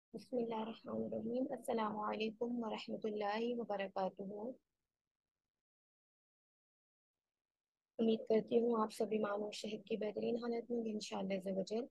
बिस्मिल्लाहिर्रहमानिर्रहीम। अस्सलामु अलैकुम वरहमतुल्लाहि वबरकातुहू। उम्मीद करती हूँ आप सभी मान और शहर की बेहतरीन हालत में होंगे इंशाअल्लाह अज़्ज़ा वजल।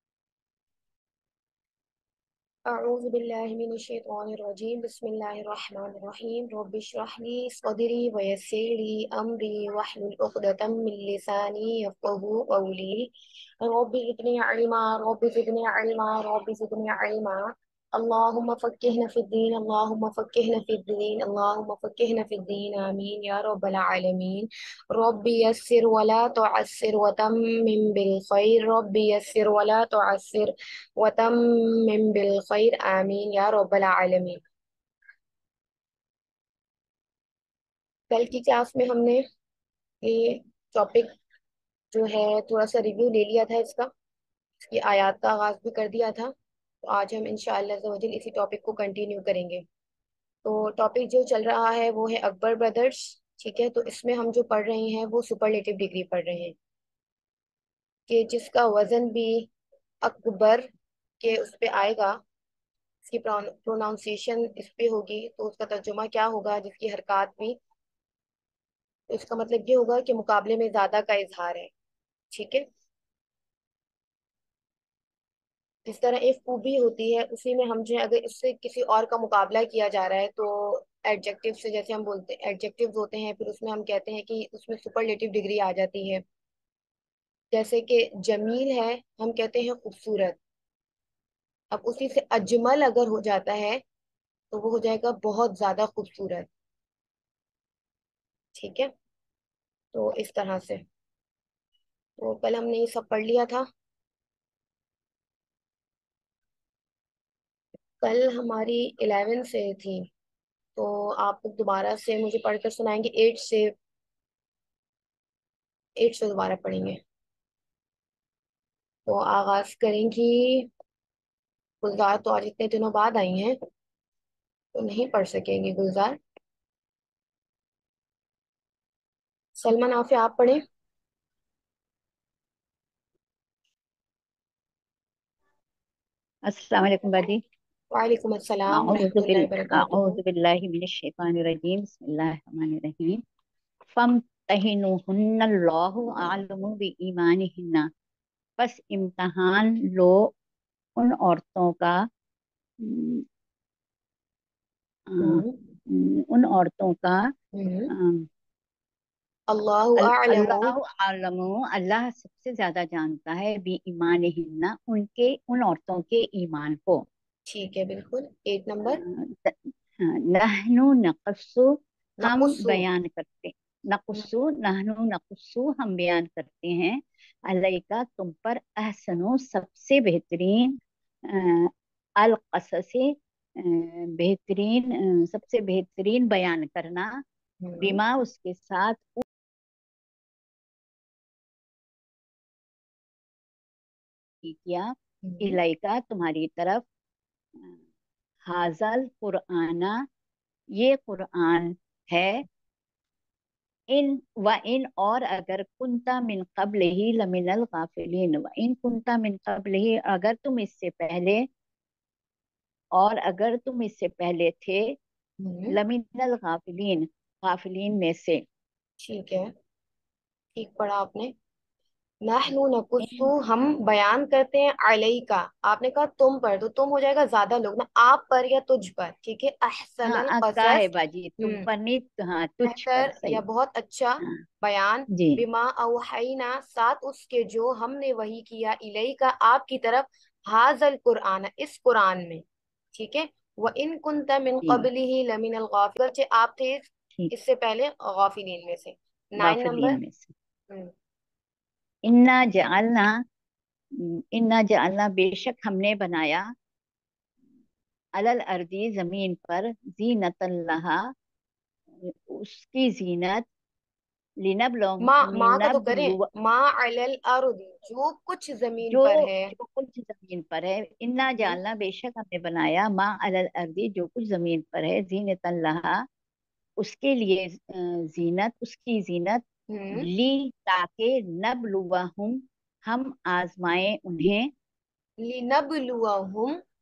अऊज़ु बिल्लाहि मिनश शैतानिर रजीम। बिस्मिल्लाहिर्रहमानिर्रहीम। रब्बि इश्रह ली सदरी व यस्सिर ली अमरी वहलुल उक़दतम मिन लिसानी यफ़क़हू क़ौली। Rabbi ज़िदनी इल्मा rabbi ज़िदनी इल्मा rabbi ज़िदनी इल्मा। अल्लाहुम्मा फ़क्किहना फ़िद्दीन अल्लाहुम्मा फ़क्किहना फ़िद्दीन अल्लाहुम्मा फ़क्किहना फ़िद्दीन आमीन या रब्बल आलमीन। रब्बि यस्सिर वला तुअस्सिर व तम्मिम बिल खैर रब्बि यस्सिर वला तुअस्सिर व तम्मिम बिल खैर आमीन या रब्बल आलमीन। कल की क्लास में हमने ये टॉपिक जो है थोड़ा सा रिव्यू ले लिया था इसका, इसकी आयत का आगाज भी कर दिया था। तो आज हम इंशाअल्लाह अज़्ज़ा वजल इसी टॉपिक को कंटिन्यू करेंगे। तो टॉपिक जो चल रहा है वो है अकबर ब्रदर्स। ठीक है, तो इसमें हम जो पढ़ रहे हैं वो सुपरलेटिव डिग्री पढ़ रहे हैं कि जिसका वजन भी अकबर के उस पे आएगा, इसकी प्रोनाउंसिएशन इस पे होगी तो उसका तर्जुमा क्या होगा, जिसकी हरकत भी, तो इसका मतलब ये होगा कि मुकाबले में ज्यादा का इजहार है। ठीक है, जिस तरह एक खूबी होती है उसी में हम जो है अगर इससे किसी और का मुकाबला किया जा रहा है तो एडजेक्टिव से, जैसे हम बोलते हैं एडजेक्टिव्स होते हैं, फिर उसमें हम कहते हैं कि उसमें सुपरलेटिव डिग्री आ जाती है। जैसे कि जमील है, हम कहते हैं खूबसूरत। अब उसी से अजमल अगर हो जाता है तो वो हो जाएगा बहुत ज्यादा खूबसूरत। ठीक है, तो इस तरह से तो कल हमने ये सब पढ़ लिया था। कल हमारी 11 से थी, तो आप लोग दोबारा से मुझे पढ़कर सुनाएंगे। 8 से दोबारा पढ़ेंगे। तो आगाज करेंगी। गुलजार तो आज इतने दिनों बाद आई हैं तो नहीं पढ़ सकेंगी गुलजार। सलमान आफिया आप पढ़े। अस्सलाम वालेकुम बाजी। वालेकुम अस्सलाम वरहमतुल्लाहि वबरकातुहू। अऊज़ु बिल्लाहि मिनश शैतानिर रजीम। बिस्मिल्लाहिर रहमानिर रहीम। फम तहिनुहुन्नल्लाहु आलमु बि ईमानिहिन्ना। बस इम्तहान लो उन औरतों का, उम, अ, हम्म। उन औरतों का। हम्म। अल्लाहु आलमु। अल्लाह आलमु, अल्लाह सबसे ज्यादा जानता है, बि ईमानिहिन्ना, उनके उन औरतों के ईमान को। ठीक है, बिल्कुल 8 नंबर। नहनु नकस्सु, हम नकुस्सु। बयान करते, नकुस्सु नहनु नकुस्सु, हम बयान करते हैं, अलैका तुम पर, अहसनो सबसे बेहतरीन, अल कससे बेहतरीन, सबसे बेहतरीन बयान करना, हम्म। बिमा उसके साथ किया, हम्म। इलाइका तुम्हारी तरफ, हाजल कुराना, ये कुरान है, इन और अगर कुंता मिन कब्ल ही लमिनल गाफिलीन, व इन कुंता मिन कब्ल ही, अगर तुम इससे पहले, और अगर तुम इससे पहले थे, हम्म। लमिनल गाफिलीन, गाफिलीन में से। ठीक है, ठीक पढ़ा आपने। नहनु नकुस्सु, इन हम बयान करते हैं, अलैका आपने कहा तुम पर, तो तुम हो जाएगा ज्यादा लोग ना, आप पर या तुझ पर। ठीक है, हाँ, अहसनल का है कसस। बाजी, तुम हम्म। पर नहीं, हाँ तुझ पर, बेहतर या सही। बहुत अच्छा हाँ बयान। जी। बिमा अवहैना, साथ उसके जो हमने वही किया, इलैका आपकी तरफ, हाजल कुरान इस कुरान में। ठीक है, व इन कुंत मिन जी कबलिही लमिनल गाफिल, अगरचे आप थे ठीक, इससे पहले गाफिलीन में से। 9 नंबर। गाफिलीन में से। हम्म। इन्ना जअलना, इन्ना जअलना बेशक हमने बनाया, अलल अर्दी जमीन पर, जीनतन लहा, उसकी जीनत, माँ का तो करें, लिनबलुव, माँ अलल अर्द, जो कुछ जमीन जो पर है। जो कुछ जमीन पर है, इन्ना हम्म। जालना बेशक हमने बनाया, माँ अलल अर्दी जो कुछ जमीन पर है, जीनतन लहा, उसके लिए जीनत, उसकी जीनत, हम्म। ली ताके नबलुवहुम, हम आजमाए उन्हें, लिनबलुवहुम।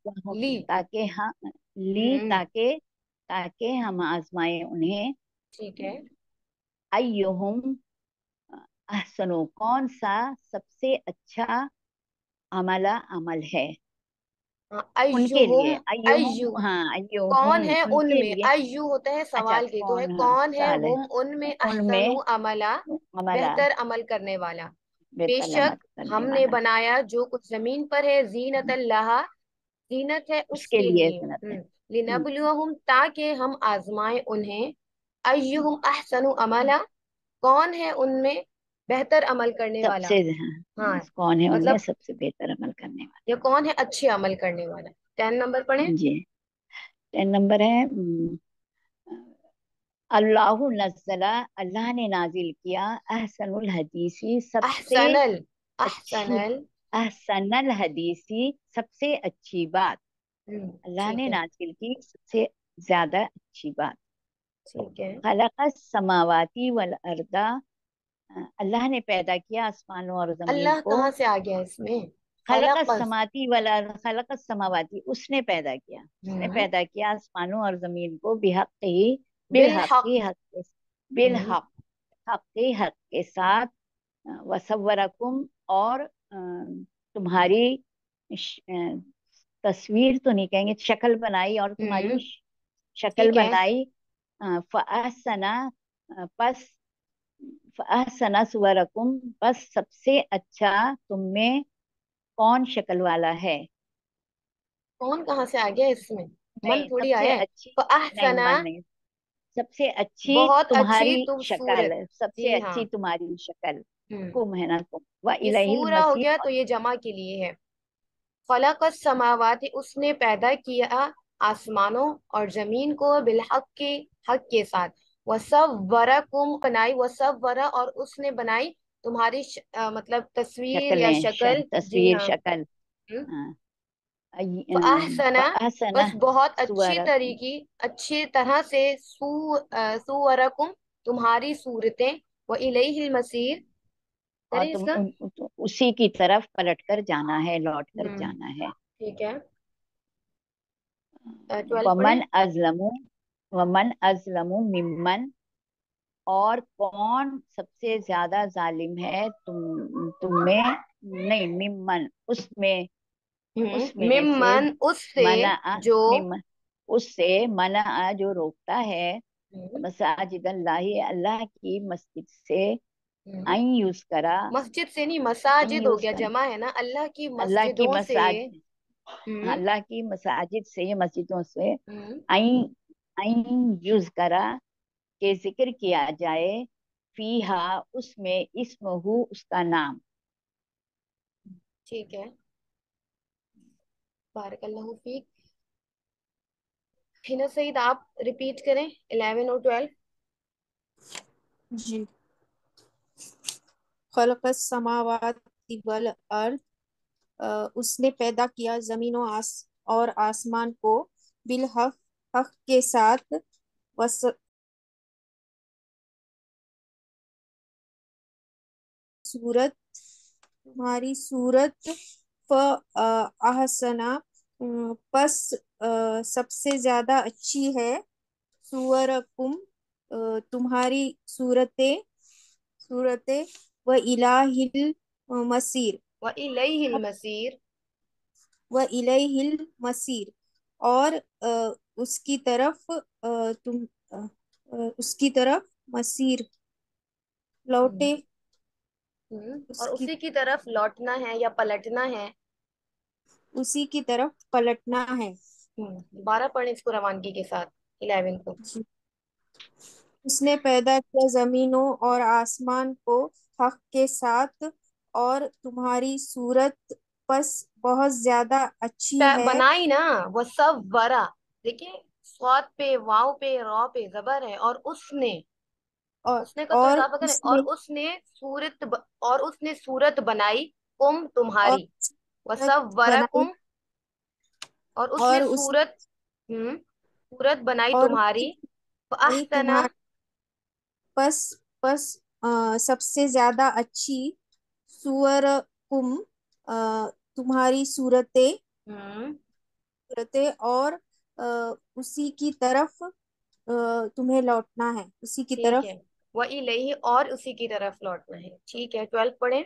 ली। ताकि हम ली हम्म। ताकि ताकि हम आजमाए उन्हें। ठीक है। अय्युहुम अहसनो, कौन सा सबसे अच्छा अमल है। हाँ, उनके अय्युहुम। लिए अय्यु, अय्युहुम, हाँ कौन अय्युहुम है उनके उनमें, लिए। अय्यु होता है अच्छा सवाल के, तो है कौन, हाँ कौन है साल है हुम उनमें, अहसनु उनमें अमला, अमला, बेहतर अमल करने वाला। बेहतर अमल बेशक करने हमने वाला। बनाया जो कुछ जमीन पर है, जीनत अल्लाह, जीनत है उसके उसके लिए लिए। सुनत है। लिनबलुवहुम, ताकि हम आजमाए उन्हें। अय्युहुम अहसनु अमला, कौन है उनमें बेहतर अमल करने वाला। सबसे, हाँ, हाँ, कौन है उनमें मतलब सबसे बेहतर अमल करने ये कौन है अच्छे अमल करने वाला। 10 नंबर पढ़े। वाला। जी, 10 नंबर है। अल्लाह नज़्ज़ला, अल्लाह ने नाजिल किया, अहसनुल हदीसी, सबसे अहसनल, अच्छी, अहसनल। अहसनल हदीसी, सबसे अच्छी बात। अल्लाह ठीक ने है। नाजिल की सबसे ज्यादा अच्छी बात। ठीक है। खलक़स समावाती वल अर्दा, अल्लाह ने पैदा किया आसमानों और जमीन अल्लाह को। कहाँ से आ गया इसमें। खलक़स खलकस। समाती वल अर्द, खलक़स समावाती, उसने पैदा किया, उसने हम्म। पैदा किया आसमानों और जमीन को। बिहक ही, बिलहक बिलहक। की हक, हम्म। बिलहक, हक के साथ। वसव्वरकुम, और तुम्हारी तस्वीर तो नहीं कहेंगे, शक्ल बनाई, और तुम्हारी हम्म। शक्ल ठीक है। बनाई। फअहसना, बस फअहसना सुवरकुम, बस सबसे अच्छा तुम में कौन शक्ल वाला है। कौन कहाँ से आ गया इसमें, मन नहीं, थोड़ी सबसे आया है। अच्छी, तो नहीं अहसना, मन नहीं, सबसे अच्छी बहुत अच्छी तुम्हारी तुम सूरत। शक्ल, सबसे जी हाँ। अच्छी तुम्हारी शक्ल। हम्म। कुम है ना, तुम व ये इलहिल सूरा हो मसीह, गया तो ये जमा के लिए है। खलकस समावाति, उसने पैदा किया आसमानों और जमीन को, बिलहक के, हक के साथ। वसव्वरकुम, बनाई, वसव्वरा, और उसने बनाई तुम्हारी मतलब तस्वीर या शक्लें, शक्ल। जी तस्वीर हाँ। शक्ल। हम्म। हाँ, फअहसना, फअहसना बस बहुत अच्छी सुवरकुम, तरीकी, अच्छी तरह से, सुवरकुम, तुम्हारी सूरतें। व इलैहिल मसीर, और करें इसका। उसी की तरफ पलट कर जाना है, लौट कर हम्म। जाना है। ठीक है। 12 पढ़े। वमन अजलमु, वमन अजलमु मिम्मन, और कौन सबसे ज्यादा जालिम है तुम में, नहीं मिम्मन, उसमें, उसमें से, मिम्मन, उससे, मना, जो। मिम्मन, उससे मना, जो रोकता है, हम्म। मसाजिद अल्लाह, अल्लाह की मस्जिद से, हम्म। आई यूज करा, मस्जिद से नहीं, आई मसाजिद हो यूज गया, करा, जमा है ना, अल्लाह की अल्लाह की मस्जिदों से। मसाज, हम्म। अल्लाह की मसाजिद से, मस्जिदों से, हम्म। आई, आई यूज करा, के जिक्र किया जाए, फीहा, उसमें, इस्महू, उसका नाम। ठीक है। बारकल्लाहु फीक। हिना सईद, आप रिपीट करें 11 और 12। जी। खलक़स समावाति वल अर्द, उसने पैदा किया जमीन और आसमान को, बिल हक, हक के साथ। वस सूरत, तुम्हारी सूरत। फ अहसना, पस सबसे ज्यादा अच्छी है। सुवरकुम, तुम्हारी सूरतें, सूरतें। व इलाहिल मसीर, व इलैहिल मसीर। व इलैहिल मसीर, और उसकी तरफ, उसकी तरफ मसीर, लौटे। और उसकी उसी की तरफ लौटना है या पलटना है। उसी की तरफ पलटना है। 12 पढ़े इसको रवानगी के साथ, 11 को। जी। उसने पैदा किया जमीनों और आसमान को हक के साथ, और तुम्हारी सूरत बस बहुत ज्यादा अच्छी है। बनाई ना, वो सब वरा। देखिए, स्वाद पे, वाव पे, रॉ पे जबर है, और उसने, उसने का तो और इजाफा करें, और उसने, उसने और उसने सूरत बनाई, कुम, और तुम्हारी। वह सूरत सब वरा बनाई, कुम, और उसने और उस सूरत, सूरत बनाई और तुम्हारी। उसने बनाई अहसना। तुम्हारी, बस बस सबसे ज्यादा अच्छी। सुअरकुम, तुम्हारी सूरतें। हम्म। करते और उसी की तरफ तुम्हें लौटना है, उसी की ठीक तरफ। है, व इलैहि, और उसी की तरफ लौटना है। ठीक है, 12 पढ़े।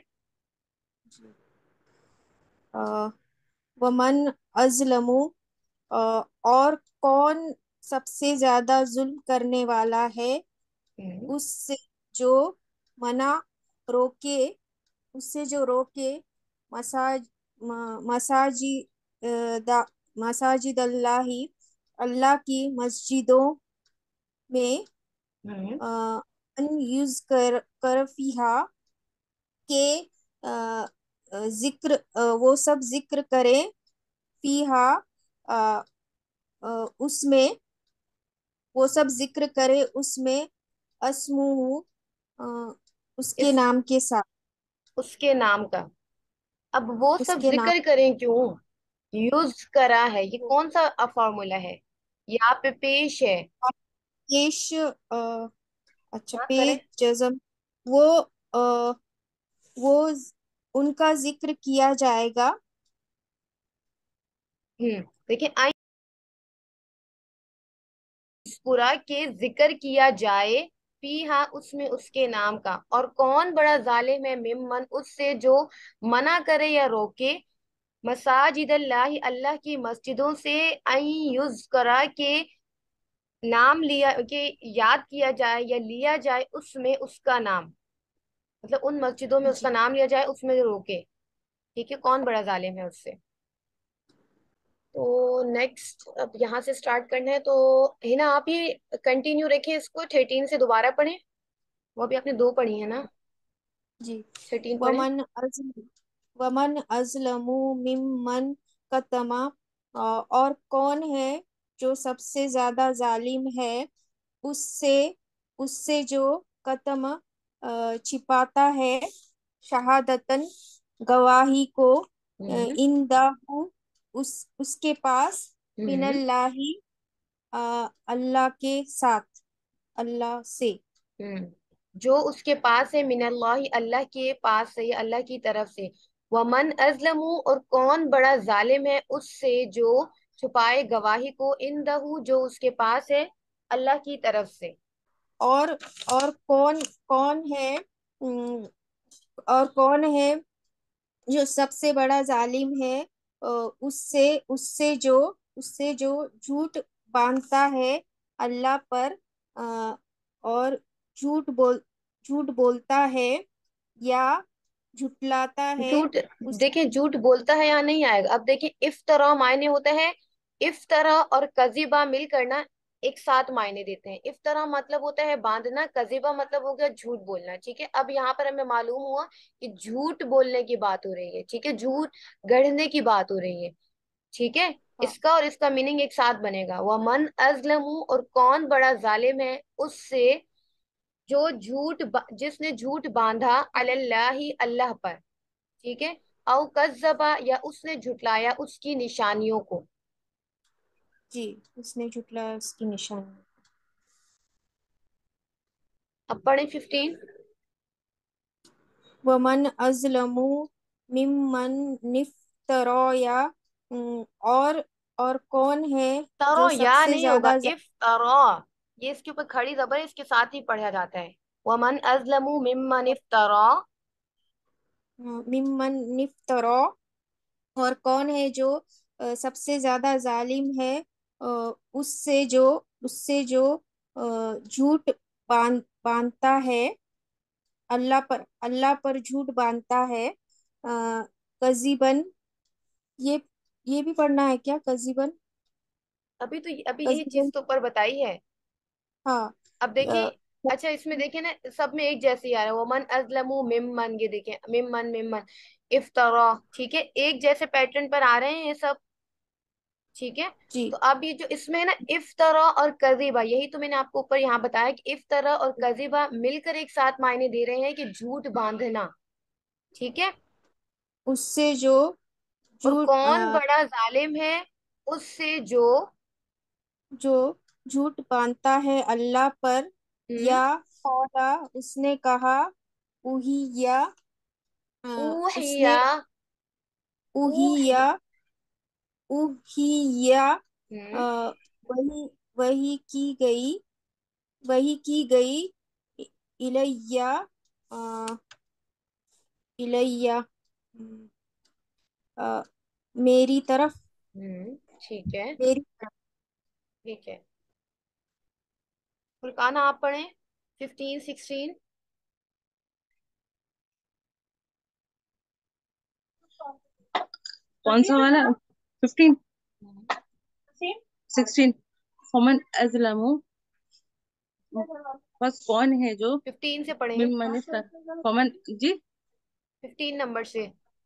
अ, वमन अजलमु, और कौन सबसे ज्यादा जुल्म करने वाला है हम्म। उससे जो मना रोके, उससे जो रोके मसाज मसाजी दा मसाजिद अल्लाही, अल्लाह की मस्जिदों में हम्म। अन यूज कर फीहा के जिक्र, वो सब जिक्र करें, फीहा अ, उसमें, वो सब जिक्र करे उसमें, अस्मुहु, अ, उसके इस नाम के साथ, उसके नाम का। अब वो सब उसके नाम। जिक्र करें क्यों? यूज करा है, ये कौन सा फॉर्मूला है? यहाँ पे पेश है। पेश, अच्छा, हाँ करें। पेश जज्म, वो वो उनका जिक्र किया जाएगा। देखिए, आई पूरा के जिक्र किया जाए, फी हाँ उसमें उसके नाम का। और कौन बड़ा जालिम है, मिम्मन उससे जो मना करे या रोके, मसाजिद अल्लाह अल्लाह की मस्जिदों से, आई युज करा के नाम लिया के, याद किया जाए या लिया जाए उसमें उसका नाम। मतलब उन मस्जिदों में जी उसका नाम लिया जाए, उसमें जो रोके। ठीक है, कौन बड़ा जालिम है उससे। तो नेक्स्ट अब यहाँ से स्टार्ट करना है, तो हिना आप ही कंटिन्यू रखें इसको, 13 से दोबारा पढ़ें। वो अभी आपने दो पढ़ी है ना। जी। 13 पढ़ें। वमन अज़ल वमन अज़लमु मिम्मन कतमा, और कौन है जो सबसे ज्यादा जालिम है उससे, उससे जो कतम छिपाता है, शहादतन, गवाही को, हम्म। इंदाहु, उसके पास, हम्म। मिनल्लाही, अल्लाह के साथ, अल्लाह से। जो उसके पास है, मिनल्लाहि अल्लाह के पास से, अल्लाह की तरफ से। वमन अजलमु, और कौन बड़ा जालिम है उससे जो छुपाए गवाही को, इंदहु जो उसके पास है, अल्लाह की तरफ से। और और कौन कौन है, और कौन है जो सबसे बड़ा जालिम है, उससे उससे जो झूठ बांधता है अल्लाह पर, और झूठ बोलता है या झुटलाता है झूठ, उस। देखें झूठ बोलता है या नहीं आएगा। अब देखें, इफ्तरा मायने होता है, इफ्तरा और कजीबा मिलकर ना एक साथ मायने देते हैं। इफ्तरा मतलब होता है बांधना, कजीबा मतलब हो गया झूठ बोलना। ठीक है, अब यहाँ पर हमें मालूम हुआ कि झूठ बोलने की बात हो रही है। ठीक है, झूठ गढ़ने की बात हो रही है। ठीक है, हाँ, इसका और इसका मीनिंग एक साथ बनेगा, वह मन अजलमु, और कौन बड़ा जालिम है उससे जो जिसने झूठ बांधा, अलल्लाही अल्लाह पर। ठीक है, औ कज्जबा, या उसने झुटलाया उसकी निशानियों को। जी, उसने झुटलाया उसकी निशानी। अब पढ़े 15। वमन अज़लमु मिम्मन निफ्तरा या, और कौन है तरो जो या सबसे नहीं होगा, ज्यादा इफ तरो, ये इसके ऊपर खड़ी जबर है, इसके साथ ही पढ़ा जाता है। वमन अजलमु मिम्मन इफ्तरा। मिम्मन निफ्तरा, और कौन है जो सबसे ज्यादा जालिम है, उससे जो झूठ बांधता है अल्लाह पर झूठ बांधता है, कजीबन। ये ये भी पढ़ना है क्या, कजीबन? अभी यही कजीबन, चीज तो ऊपर बताई है। हाँ। अब अ, देखें, अच्छा इसमें देखें ना, सब में एक जैसे ही आ रहा है, वमन अजलमु मिम्मन, ये देखें मिम्मन मिम्मन इफ्तरा। ठीक है, एक जैसे पैटर्न पर आ रहे हैं ये सब। ठीक है, जी, तो अब ये जो इसमें है ना, इफ्तरा और कजीबा, यही तो मैंने आपको ऊपर यहाँ बताया कि इफ्तरा और कजीबा मिलकर एक साथ मायने दे रहे हैं कि झूठ बांधना। ठीक है, उससे जो और झूठ कौन बड़ा जालिम है उससे जो। जो झूठ बांधता है अल्लाह पर, हम्म। या कौला, उसने कहा, उही या, ऊहिया। उसने, उही या, ऊहिया। उहिया, अ, हम्म। वही वही की गई, वही की गई इ- इलैया, अ, इलैया, अ, मेरी तरफ, ठीक है। मेरी तरफ। ठीक है, फुरकान आप पढ़ें 15 16। कौन सा वाला? 15, 16। फमन अजलमु, बस कौन है जो 15 से पढ़ें, मिम्मन फमन जी, 15 नंबर से।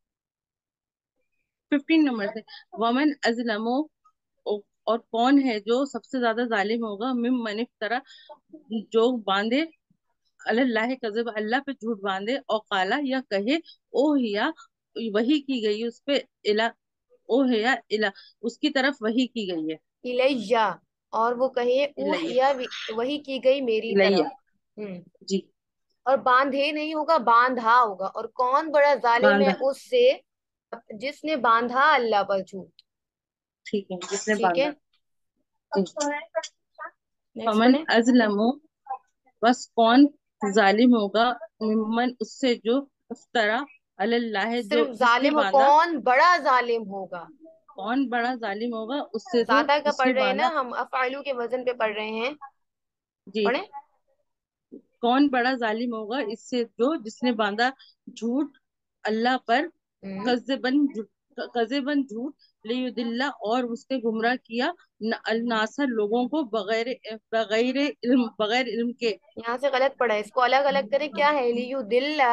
15 नंबर से। वमन अजलमु, और कौन है जो सबसे ज्यादा जालिम होगा, मिम्मन इफ्तरा, जो बांधे, अल्लाह कज़ब, अल्लाह पे झूठ बांधे, और काला या कहे, ओ हिया, वही की गई उस पे, इला, ओ हिया इला, उसकी तरफ वही की गई है। इलैया, और वो कहे इलैया, ऊहिया, वही की गई मेरी इलैया तरफ। हम्म। जी। और बांधे नहीं होगा, बांधा होगा। और कौन बड़ा जालिम है बांधा, उससे, जिसने बांधा अल्लाह पर झूठ। ठीक है, जिसने ठीक है, बांधा जी। नेक्स्ट फमन पढ़े। अजलमु, बस कौन जालिम होगा, मिम्मन उससे, जो इफ्तरा अल्लाह, जो सिर्फ जिसने जालिम हो, बांधा, कौन बड़ा जालिम होगा। कौन बड़ा जालिम होगा उससे, जो ज्यादा का पढ़ जिसने रहे हैं ना बांधा हम, अफआलू के वजन पे पढ़ रहे हैं। जी। पढ़े। कौन बड़ा जालिम होगा इससे, जो जिसने बांधा झूठ अल्लाह पर, हम्म। कज़बन, कज़बन झूठ, लियुदिल्ला, और उसने गुमराह किया अलनासर, लोगों को, बगैर बगैर इल्म के, यहाँ से गलत पढ़ा है, इसको अलग अलग करें। क्या है, लियु दिल्ला।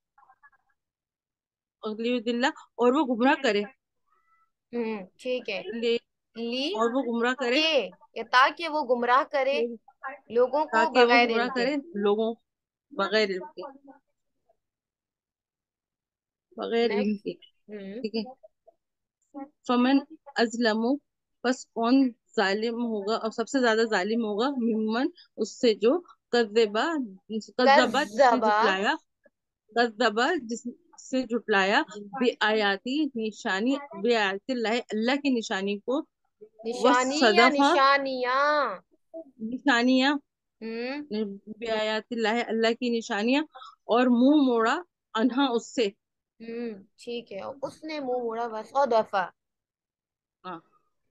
लियुदिल्ला, और वो गुमराह करे, ठीक है। ले, ली और वो गुमराह करे, के, या ताकि वो गुमराह करे लोगों को ताकि वो बगैर गुमराह इल्म के। करे लोगों, बगैर इल्म के, बगैर इल्म नेक्स्ट। के, हम्म। ठीक है। फमन अजलमु, बस कौन जालिम होगा, और सबसे ज्यादा जालिम होगा, मिम्मन उससे, जो कज़्ज़बा, कज़्ज़बा जिसने कज़्ज़बा, झुटलाया, कज़्ज़बा जिससे झुटलाया, बेआयाती निशानी, बेआयातिल्लाह, अल्लाह की निशानी को, निशानी या वसदफा, निशानियां। निशानियां, हम्म। बेआयातिल्लाह, अल्लाह की निशानियां, और मुंह मोड़ा अनहा उससे। ठीक है, और उसने मुंह मोड़ा, बस और दफा। हाँ।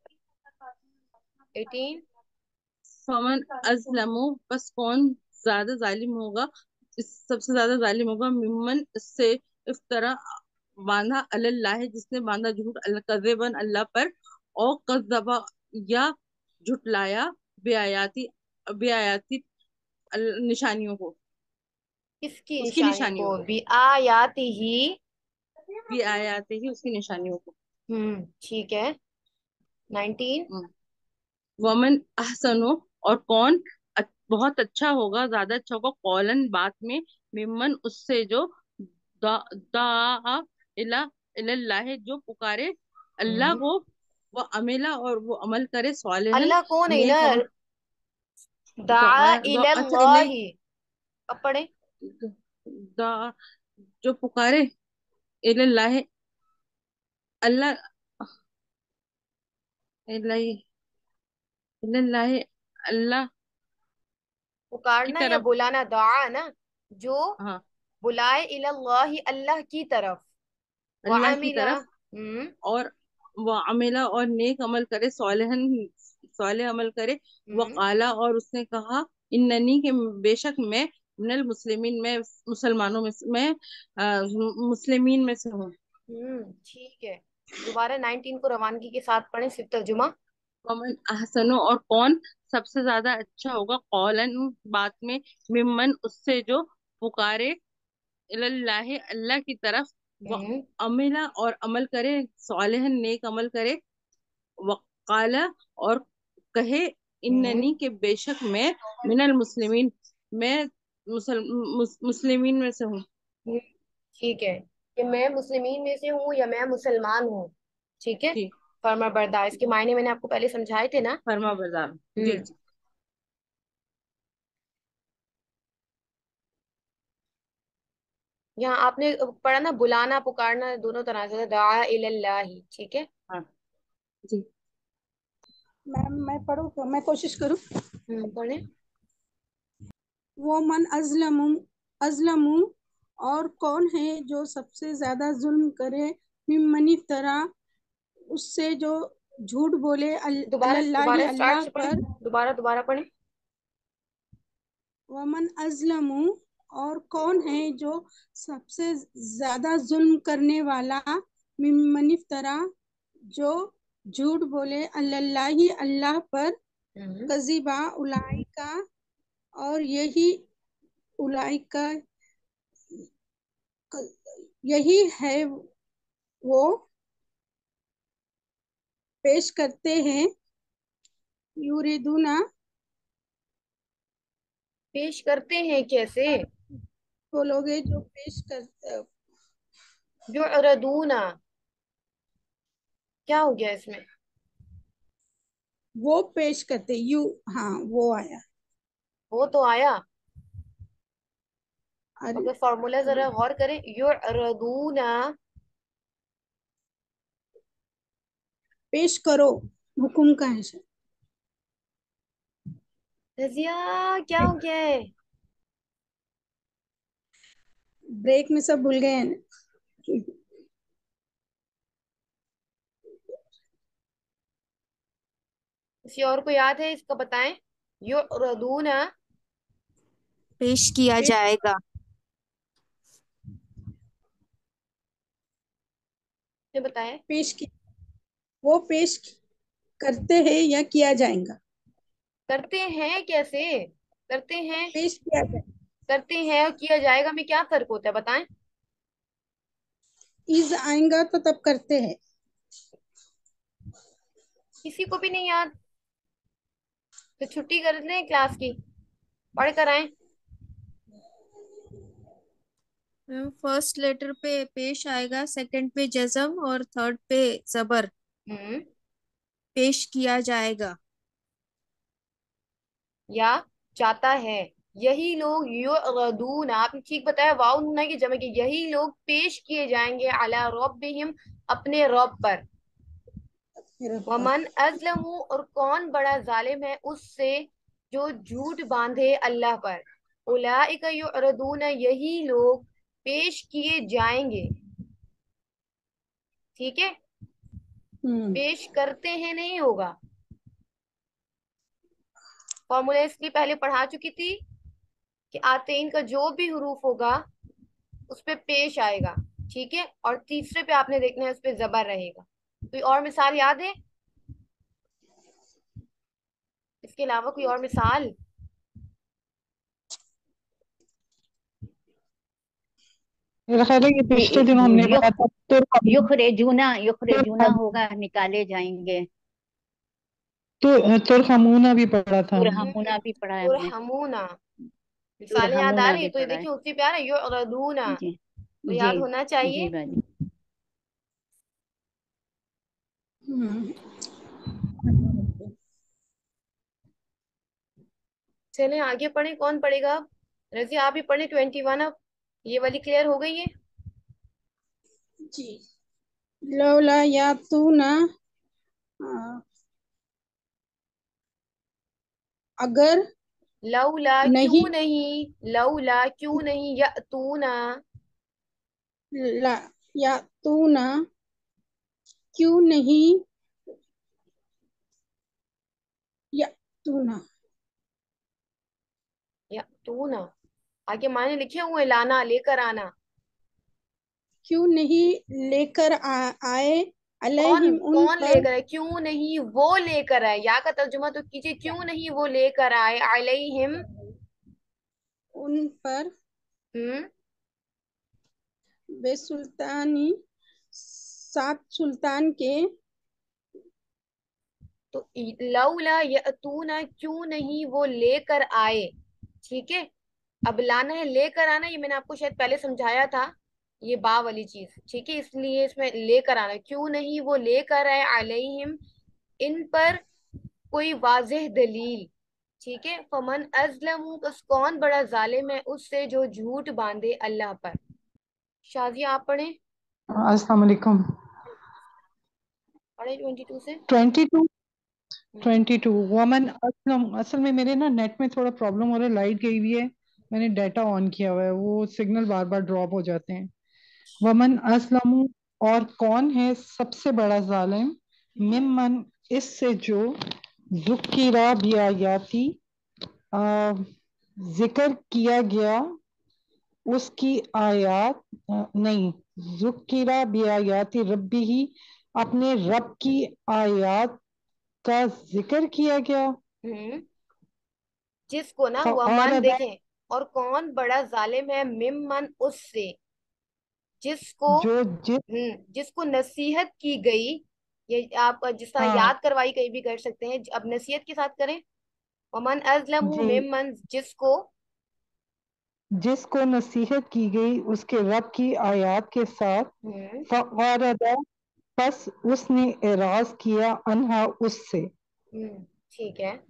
18। फमन अजलमु, बस कौन ज्यादा जालिम होगा, इस सबसे ज्यादा जालिम होगा, मिम्मन इससे, इफ्तरा बांधा अल्लाह, जिसने बांधा झूठ, कज़िबन अल्लाह पर, और कज़्ज़बा या झुटलाया, बेआयाती, बेआयाती निशानियों को, किसकी उसकी निशानी निशानियों को, को, भी आयाती ही। बेआयाती ही उसकी निशानियों को। ठीक है। 19। वमन अहसनो, और कौन बहुत अच्छा होगा, ज्यादा अच्छा होगा, कौलन बात में, मिम्मन उससे, जो दा, दा इला इल्लाह, जो पुकारे अल्लाह हम्म। को, वो अमेला, और वो अमल करे, सालिहन अल्लाह कौन है ना, नेक अमल, दा, दाआ दा, अच्छा नहीं, इलल्लाहि। अब पढ़े। दा, जो पुकारे इल्लाह, अल्लाह, इल्लाह, इल्लाह, अल्लाह की पुकारना या तरफ। बुलाना, दुआ ना। जो हाँ, बुलाए इलल्लाहि, अल्लाह की तरफ। व अल्लाह की अमिला। तरफ, और वो अमिला, और नेक अमल करे, सालिहन, सालेह अमल करे, वो हम्म। काला, और उसने कहा, इन्ननी के, बेशक मैं, मिनल मुस्लिमीन, मैं मुसलमानों में से, मैं मुस्लिमीन में से हूँ। ठीक है, दोबारा 19 को रवानगी के साथ पढ़े, सिर्फ तर्जुमा। वमन अहसनो, और कौन सबसे ज्यादा अच्छा होगा, कौलन बात में, मिम्मन उससे, जो पुकारे इल्लाह, अल्लाह की तरफ, व हम्म। अमिला, और अमल करे, सालिहन नेक अमल करे, वकाला, और कहे, हम्म। इन्ननी के, बेशक मैं, मिनल मुस्लिमीन, मैं मुस्लिमीन में से हूँ। हम्म, ठीक है, कि मैं मुस्लिमीन में से हूँ या मैं मुसलमान हूँ। ठीक है। जी, फर्मा बरदार, इसके मायने मैंने आपको पहले समझाए थे ना। फरमा बरदार, जी हम्म। जी। यहाँ आपने पढ़ा ना, बुलाना पुकारना दोनों तरह से, दाआ इलल्लाहि। ठीक है। हाँ, जी मैम, मैं पढ़ू, मैं कोशिश करूँ। पढ़े। वो मन अजलमु अजलमु, और कौन है जो सबसे ज्यादा जुल्म करे, मिम्मन इफ्तरा, उससे जो झूठ बोले, दोबारा अल्लाह दोबारा स्टार्ट अल्लाह से पढ़े। पर। दोबारा पढ़े। वमन अजलमु, और कौन है जो सबसे ज्यादा जुल्म करने वाला, मिम्मन इफ्तरा, जो झूठ बोले, अल्लाह अल्लाह पर, हम्म। कजीबा उलाइका, और यही उलाइका यही है वो पेश करते हैं, यूरिदुना, पेश करते हैं कैसे? वो लोग हैं जो पेश कर, जो अरदूना, क्या हो गया इसमें? वो पेश करते यू, हाँ वो आया। वो तो आया। अल, अगर फॉर्मूला जरा गौर करें, यो अरदूना। पेश करो, हुक्म का है सर। रजिया, क्या हो गया है? ब्रेक में सब भूल गए हैं ना। किसी और को याद है इसका बताएं। यो अरदूना। पेश किया पेश, जाएगा। ने बताया। पेश की, वो पेश करते हैं या किया जाएगा। करते हैं कैसे? करते हैं। पेश किया जाए, करते हैं और किया जाएगा में क्या फर्क होता है बताएं। इज आएगा तो तब करते हैं। किसी को भी नहीं याद? तो छुट्टी कर लें क्लास की। पढ़ कर आए। फर्स्ट लेटर पे पेश आएगा, सेकंड पे जज़म और थर्ड पे जबर। हम्म। पेश किया जाएगा। या जाता है। यही लोग युरदून, आपने ठीक बताया, वाउ नूना की जमा की, यही लोग पेश किए जाएंगे अला रब्बिहिम, अपने रब पर। मेरे पर वमन अजलमु, और कौन बड़ा जालिम है उससे जो झूठ बांधे अल्लाह पर। उलाइका युरदून, यही लोग पेश किए जाएंगे। ठीक है। हम्म पेश करते हैं नहीं होगा। फॉर्मूला इसलिए पहले पढ़ा चुकी थी कि आतेन का जो भी हरूफ होगा उस पे पेश आएगा। ठीक है। और तीसरे पे आपने देखना है उस पे जबर रहेगा। कोई और मिसाल याद है इसके अलावा? कोई और मिसाल? मेरा ख्याल है ये पिछले दिन हमने पढ़ा युख था तुर युखरेजूना होगा, निकाले जाएंगे। तुरहमुना भी पढ़ा था हमने। तुरहमुना भी पढ़ा है हमने। तुरहमुना। मिसालें याद आ तुरहमुना रही है भी तो ये पढ़ा है। देखिए उसी पे आ रहा है युरदूना। जी तो जी याद होना जी चाहिए। बाजी। हम्म चलें आगे पढ़े। कौन पढ़ेगा अब? रजी आप ही पढ़े 21 अब। ये वाली क्लियर हो गई है। जी। लौला या तू ना, अगर लौला नहीं, क्यों नहीं, लौला क्यों नहीं यअतूना। ला या तू ना, क्यों नहीं, या तू ना, यअतूना, आगे माने लिखे हुए हैं, लाना, लेकर आना। क्यों नहीं लेकर आए, कौन अलैहिम उन कौन पर, लेकर आए? क्यों नहीं वो लेकर आए। या का तर्जुमा तो कीजिए, क्यों नहीं वो लेकर आए अलैहिम। उन पर, हम्म। बेसुल्तानी, सात सुल्तान के, तो लौला यअतूना, क्यों नहीं वो लेकर आए। ठीक है। अब लाना है, लेकर आना, ये मैंने आपको शायद पहले समझाया था। ये बा वाली चीज, ठीक है, इसलिए इसमें लेकर आना, क्यों नहीं वो लेकर आए अलैहिम, इन पर कोई वाज़ेह दलील। ठीक है। फमन अजलमु, बस कौन बड़ा जालिम है उससे जो झूठ बांधे अल्लाह पर। शाजिया आप पढ़े। अस्सलाम वालेकुम। पढ़े। पढ़े 22 से। 22। हम्म 22 वमन असलम। असल में मेरे ना नेट में थोड़ा प्रॉब्लम हो रहा है, लाइट गई हुई है। मैंने डाटा ऑन किया हुआ है, वो सिग्नल बार बार ड्रॉप हो जाते हैं। वमन असलम, और कौन है सबसे बड़ा जालिम, मिमन, इससे जो जुक्किरा बिआयाती, आ, जिक्र किया गया उसकी आयत, नहीं, जुक्किरा बिआयाती रब्बी ही, अपने रब की आयत का जिक्र किया गया। हम्म जिसको ना वमन फआरदा, देखें, और कौन बड़ा जालिम है, मिमन उससे, जिसको जो जिस, जिसको नसीहत की गई। ये आप जिस तरह हाँ याद करवाई कहीं भी कर सकते हैं, अब नसीहत के साथ करें। वमन अजलमु जी, मिमन, जिसको जिसको नसीहत की गई उसके रब की आयत के साथ। हम्म फआरदा, बस उसने एराज किया, अनहा, उससे। ठीक है।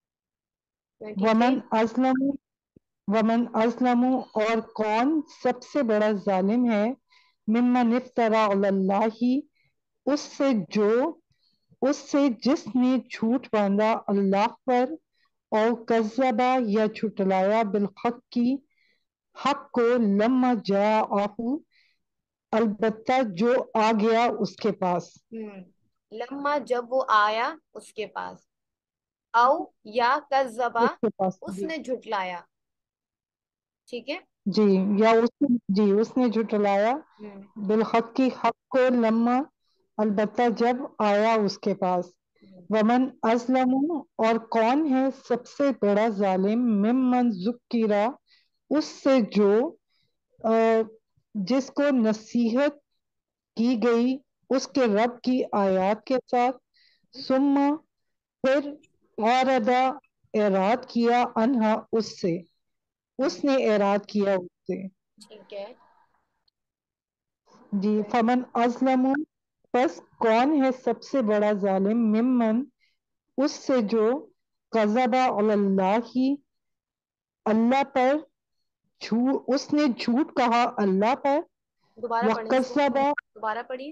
23। वमन अजलम, वमन अजलमु, और कौन सबसे बड़ा जालिम है, मिम्मन इफ्तरा अलल्लाही, उससे जो, उससे जिसने झूठ बांधा अल्लाह पर, और कज़्ज़बा, या झुटलाया, बिलहक की, हक को, लम्मा जाअहू, अलबत्ता जो आ गया उसके पास। लम्मा, जब वो आया उसके पास। औ, या कज़्ज़बा, उसके पास जी। उसने झुटलाया। ठीक है। जी, या उसने, जी उसने झुटलाया, हम्म बिलहक की, हक को, लम्मा, अलबत्ता जब आया उसके पास। हम्म वमन अजलम, और कौन है सबसे बड़ा जालिम, मिम्मन जुक्किरा, उससे जो, अ, जिसको नसीहत की गई उसके रब की आयत के साथ, सुम्मा, फिर, औरदा, एराद किया, अनहा, उससे, हम्म, उसने एराद किया उससे। ठीक है। जी, फमन अजलम, बस कौन है सबसे बड़ा जालिम, मिम्मन, उससे जो, कज़बा अलल्लाही, अल्लाह पर, झूठ, उसने झूठ कहा अल्लाह पर, दोबारा पढ़े इसको, वकज़्ज़बा, दोबारा पढ़िए।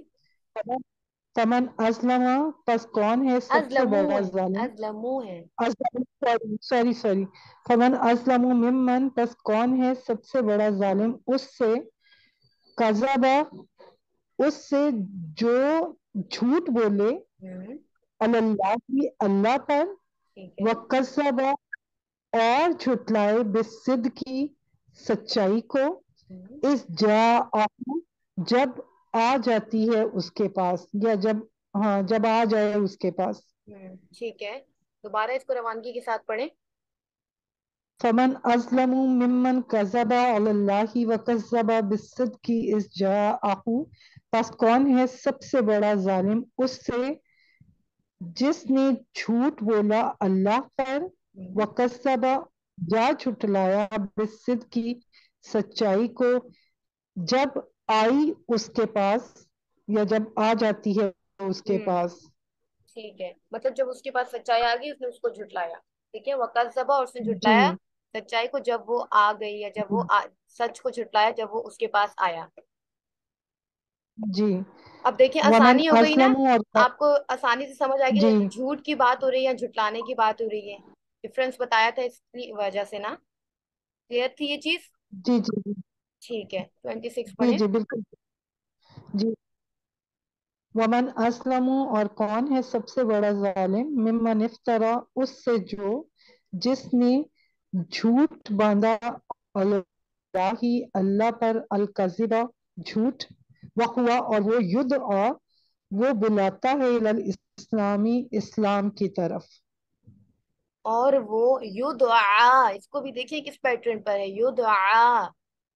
फमन अजलमा, बस कौन है सबसे अजलमू बड़ा है, जालिम, अजलमू है। सॉरी सॉरी सॉरी, फमन अजलमु मिम्मन, बस कौन है सबसे बड़ा जालिम, उससे, कज़बा, उससे जो झूठ बोले, हम्म अलल्लाही, अल्लाह पर, ठीक है। वकज़्ज़बा, और झुटलाए, बिस्सिद्क़ की, सच्चाई को, हम्म इस जा, जब आ जाती है उसके पास, या जब, हाँ जब आ जाए उसके पास। ठीक है। दोबारा इसको रवानगी के साथ पढ़े। फमन अज़लमु मिम्मन कज़बा अलल्लाहि वकज़्ज़बा बिस्सिद्क़ि इज़ जाअहू, बस कौन है सबसे बड़ा जालिम, उससे जिसने झूठ बोला अल्लाह पर, हम्म वकज़्ज़बा, या झुटलाया, बिस्सिद्क़ि, सच्चाई को, जब आई उसके पास, या जब आ जाती है उसके हम्म, पास। ठीक है, मतलब जब उसके पास सच्चाई आ गई उसने उसको झुटलाया। ठीक है, वकज़्ज़बा, और उसने जी झुटलाया सच्चाई को, जब वो आ गई, या जब वो सच को झुटलाया जब वो उसके पास आया। जी। अब देखिए वमन आसानी हो गई ना। असलम, और आपको आसानी से समझ आ जी गया झूठ की बात हो रही है या झुटलाने की बात हो रही है। डिफरेंस बताया था इसकी वजह से ना। क्लियर थी ये चीज। जी जी ठीक है, 26 जी पढ़े। जी बिल्कुल। जी, वमन असलम, और कौन है सबसे बड़ा जालिम, मिम्मन इफ्तरा, उससे जो, जिसने झूठ बांधा, अल्लाही, अल्लाह पर, अल कज़िबा, झूठ, वहुआ, और वो युद्ध, और वो बुलाता है, इलल इस्लामी, इस्लाम की तरफ। और वो युदआ, इसको भी देखिए किस पैटर्न पर है, युदआ।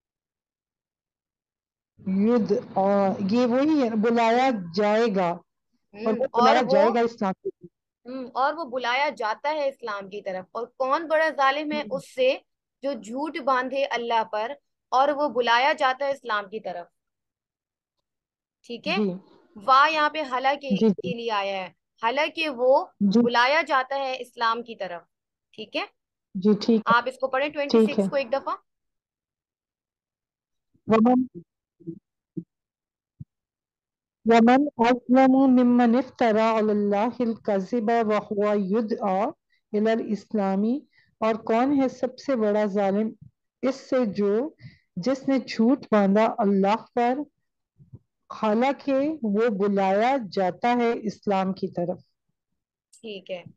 युद्ध, और ये वही है, बुलाया हम्म जाएगा, और वो और बुलाया वो जाएगा इस्लाम की और वो बुलाया जाता है इस्लाम की तरफ। और कौन बड़ा जालिम है तरफ। उससे, जो झूठ बांधे अल्लाह पर, और वो बुलाया जाता है इस्लाम की तरफ। ठीक है। जी वाह यहाँ पे हालांकि जी के लिए आया है। हालांकि वो जी बुलाया जाता है इस्लाम की तरफ। ठीक है। जी, ठीक है, आप इसको पढ़ें ठीक 26 है। को एक दफा। वमन वमन अज़लमु मिम्मन इफ्तरा अलल्लाहिल कज़िब व हुवा युदआ इलल इस्लामी, और कौन है सबसे बड़ा जालिम इससे जो जिसने झूठ बांधा अल्लाह पर, हालांकि वो बुलाया जाता है इस्लाम की तरफ। ठीक है,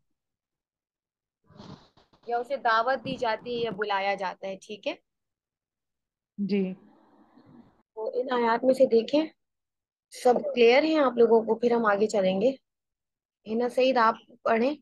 या उसे दावत दी जाती है या बुलाया जाता है, ठीक है। जी। तो इन आयत में से देखें, सब क्लियर है आप लोगों को? फिर हम आगे चलेंगे। हिना सईद, आप पढ़ें।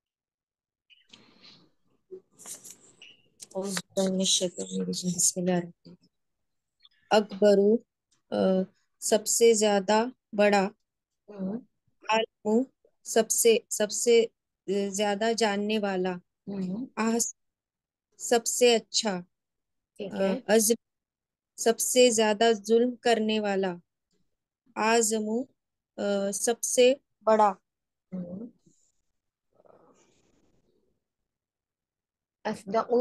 अकबरू, सबसे ज्यादा बड़ा। हम्म। आलमू, सबसे सबसे ज्यादा जानने वाला। हम्म। आस, सबसे अच्छा। ठीक है। अज, सबसे ज्यादा जुल्म करने वाला। आजमू, सबसे बड़ा। हम्म। असदउ।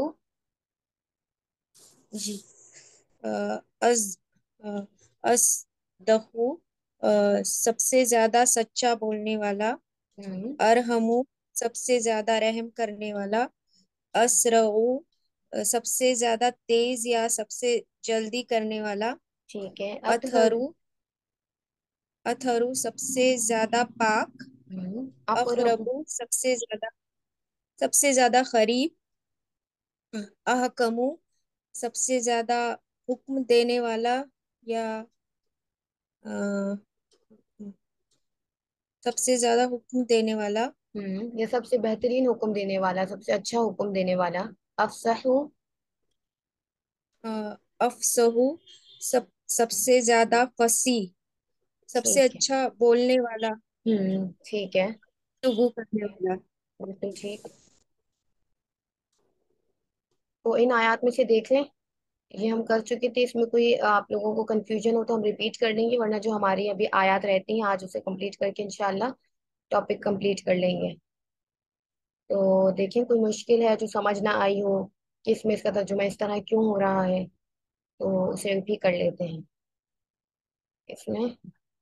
जी। अ, अज अस दहू, सबसे ज्यादा सच्चा बोलने वाला। हम्म। अरहमू, सबसे ज्यादा रहम करने वाला। असरऊ, सबसे ज्यादा तेज या सबसे जल्दी करने वाला। ठीक है। अतहर। अथरू, अथरू, सबसे ज्यादा पाक। अकरब। अकरबू, सबसे ज्यादा करीब। अहकमू, सबसे ज्यादा हुक्म देने वाला, या अ, सबसे ज्यादा हुक्म देने वाला। ये सबसे बेहतरीन हुक्म देने वाला, सबसे अच्छा हुक्म देने वाला। अफसहू। अ, अफसहू, सबसे ज्यादा फसी, सबसे ठीक है। अच्छा बोलने वाला, ठीक है। गुफ्तगू करने वाला। बिल्कुल ठीक। तो इन आयत में से देख लें, ये हम कर चुके थे। इसमें कोई आप लोगों को कंफ्यूजन हो तो हम रिपीट कर लेंगे, वरना जो हमारी अभी आयत रहती हैं आज उसे कंप्लीट करके इंशाल्लाह टॉपिक कंप्लीट कर लेंगे। तो देखें, कोई मुश्किल है जो समझ ना आई हो कि इसमें इसका तर्जुमा इस तरह क्यों हो रहा है, तो उसे भी कर लेते हैं इसमें।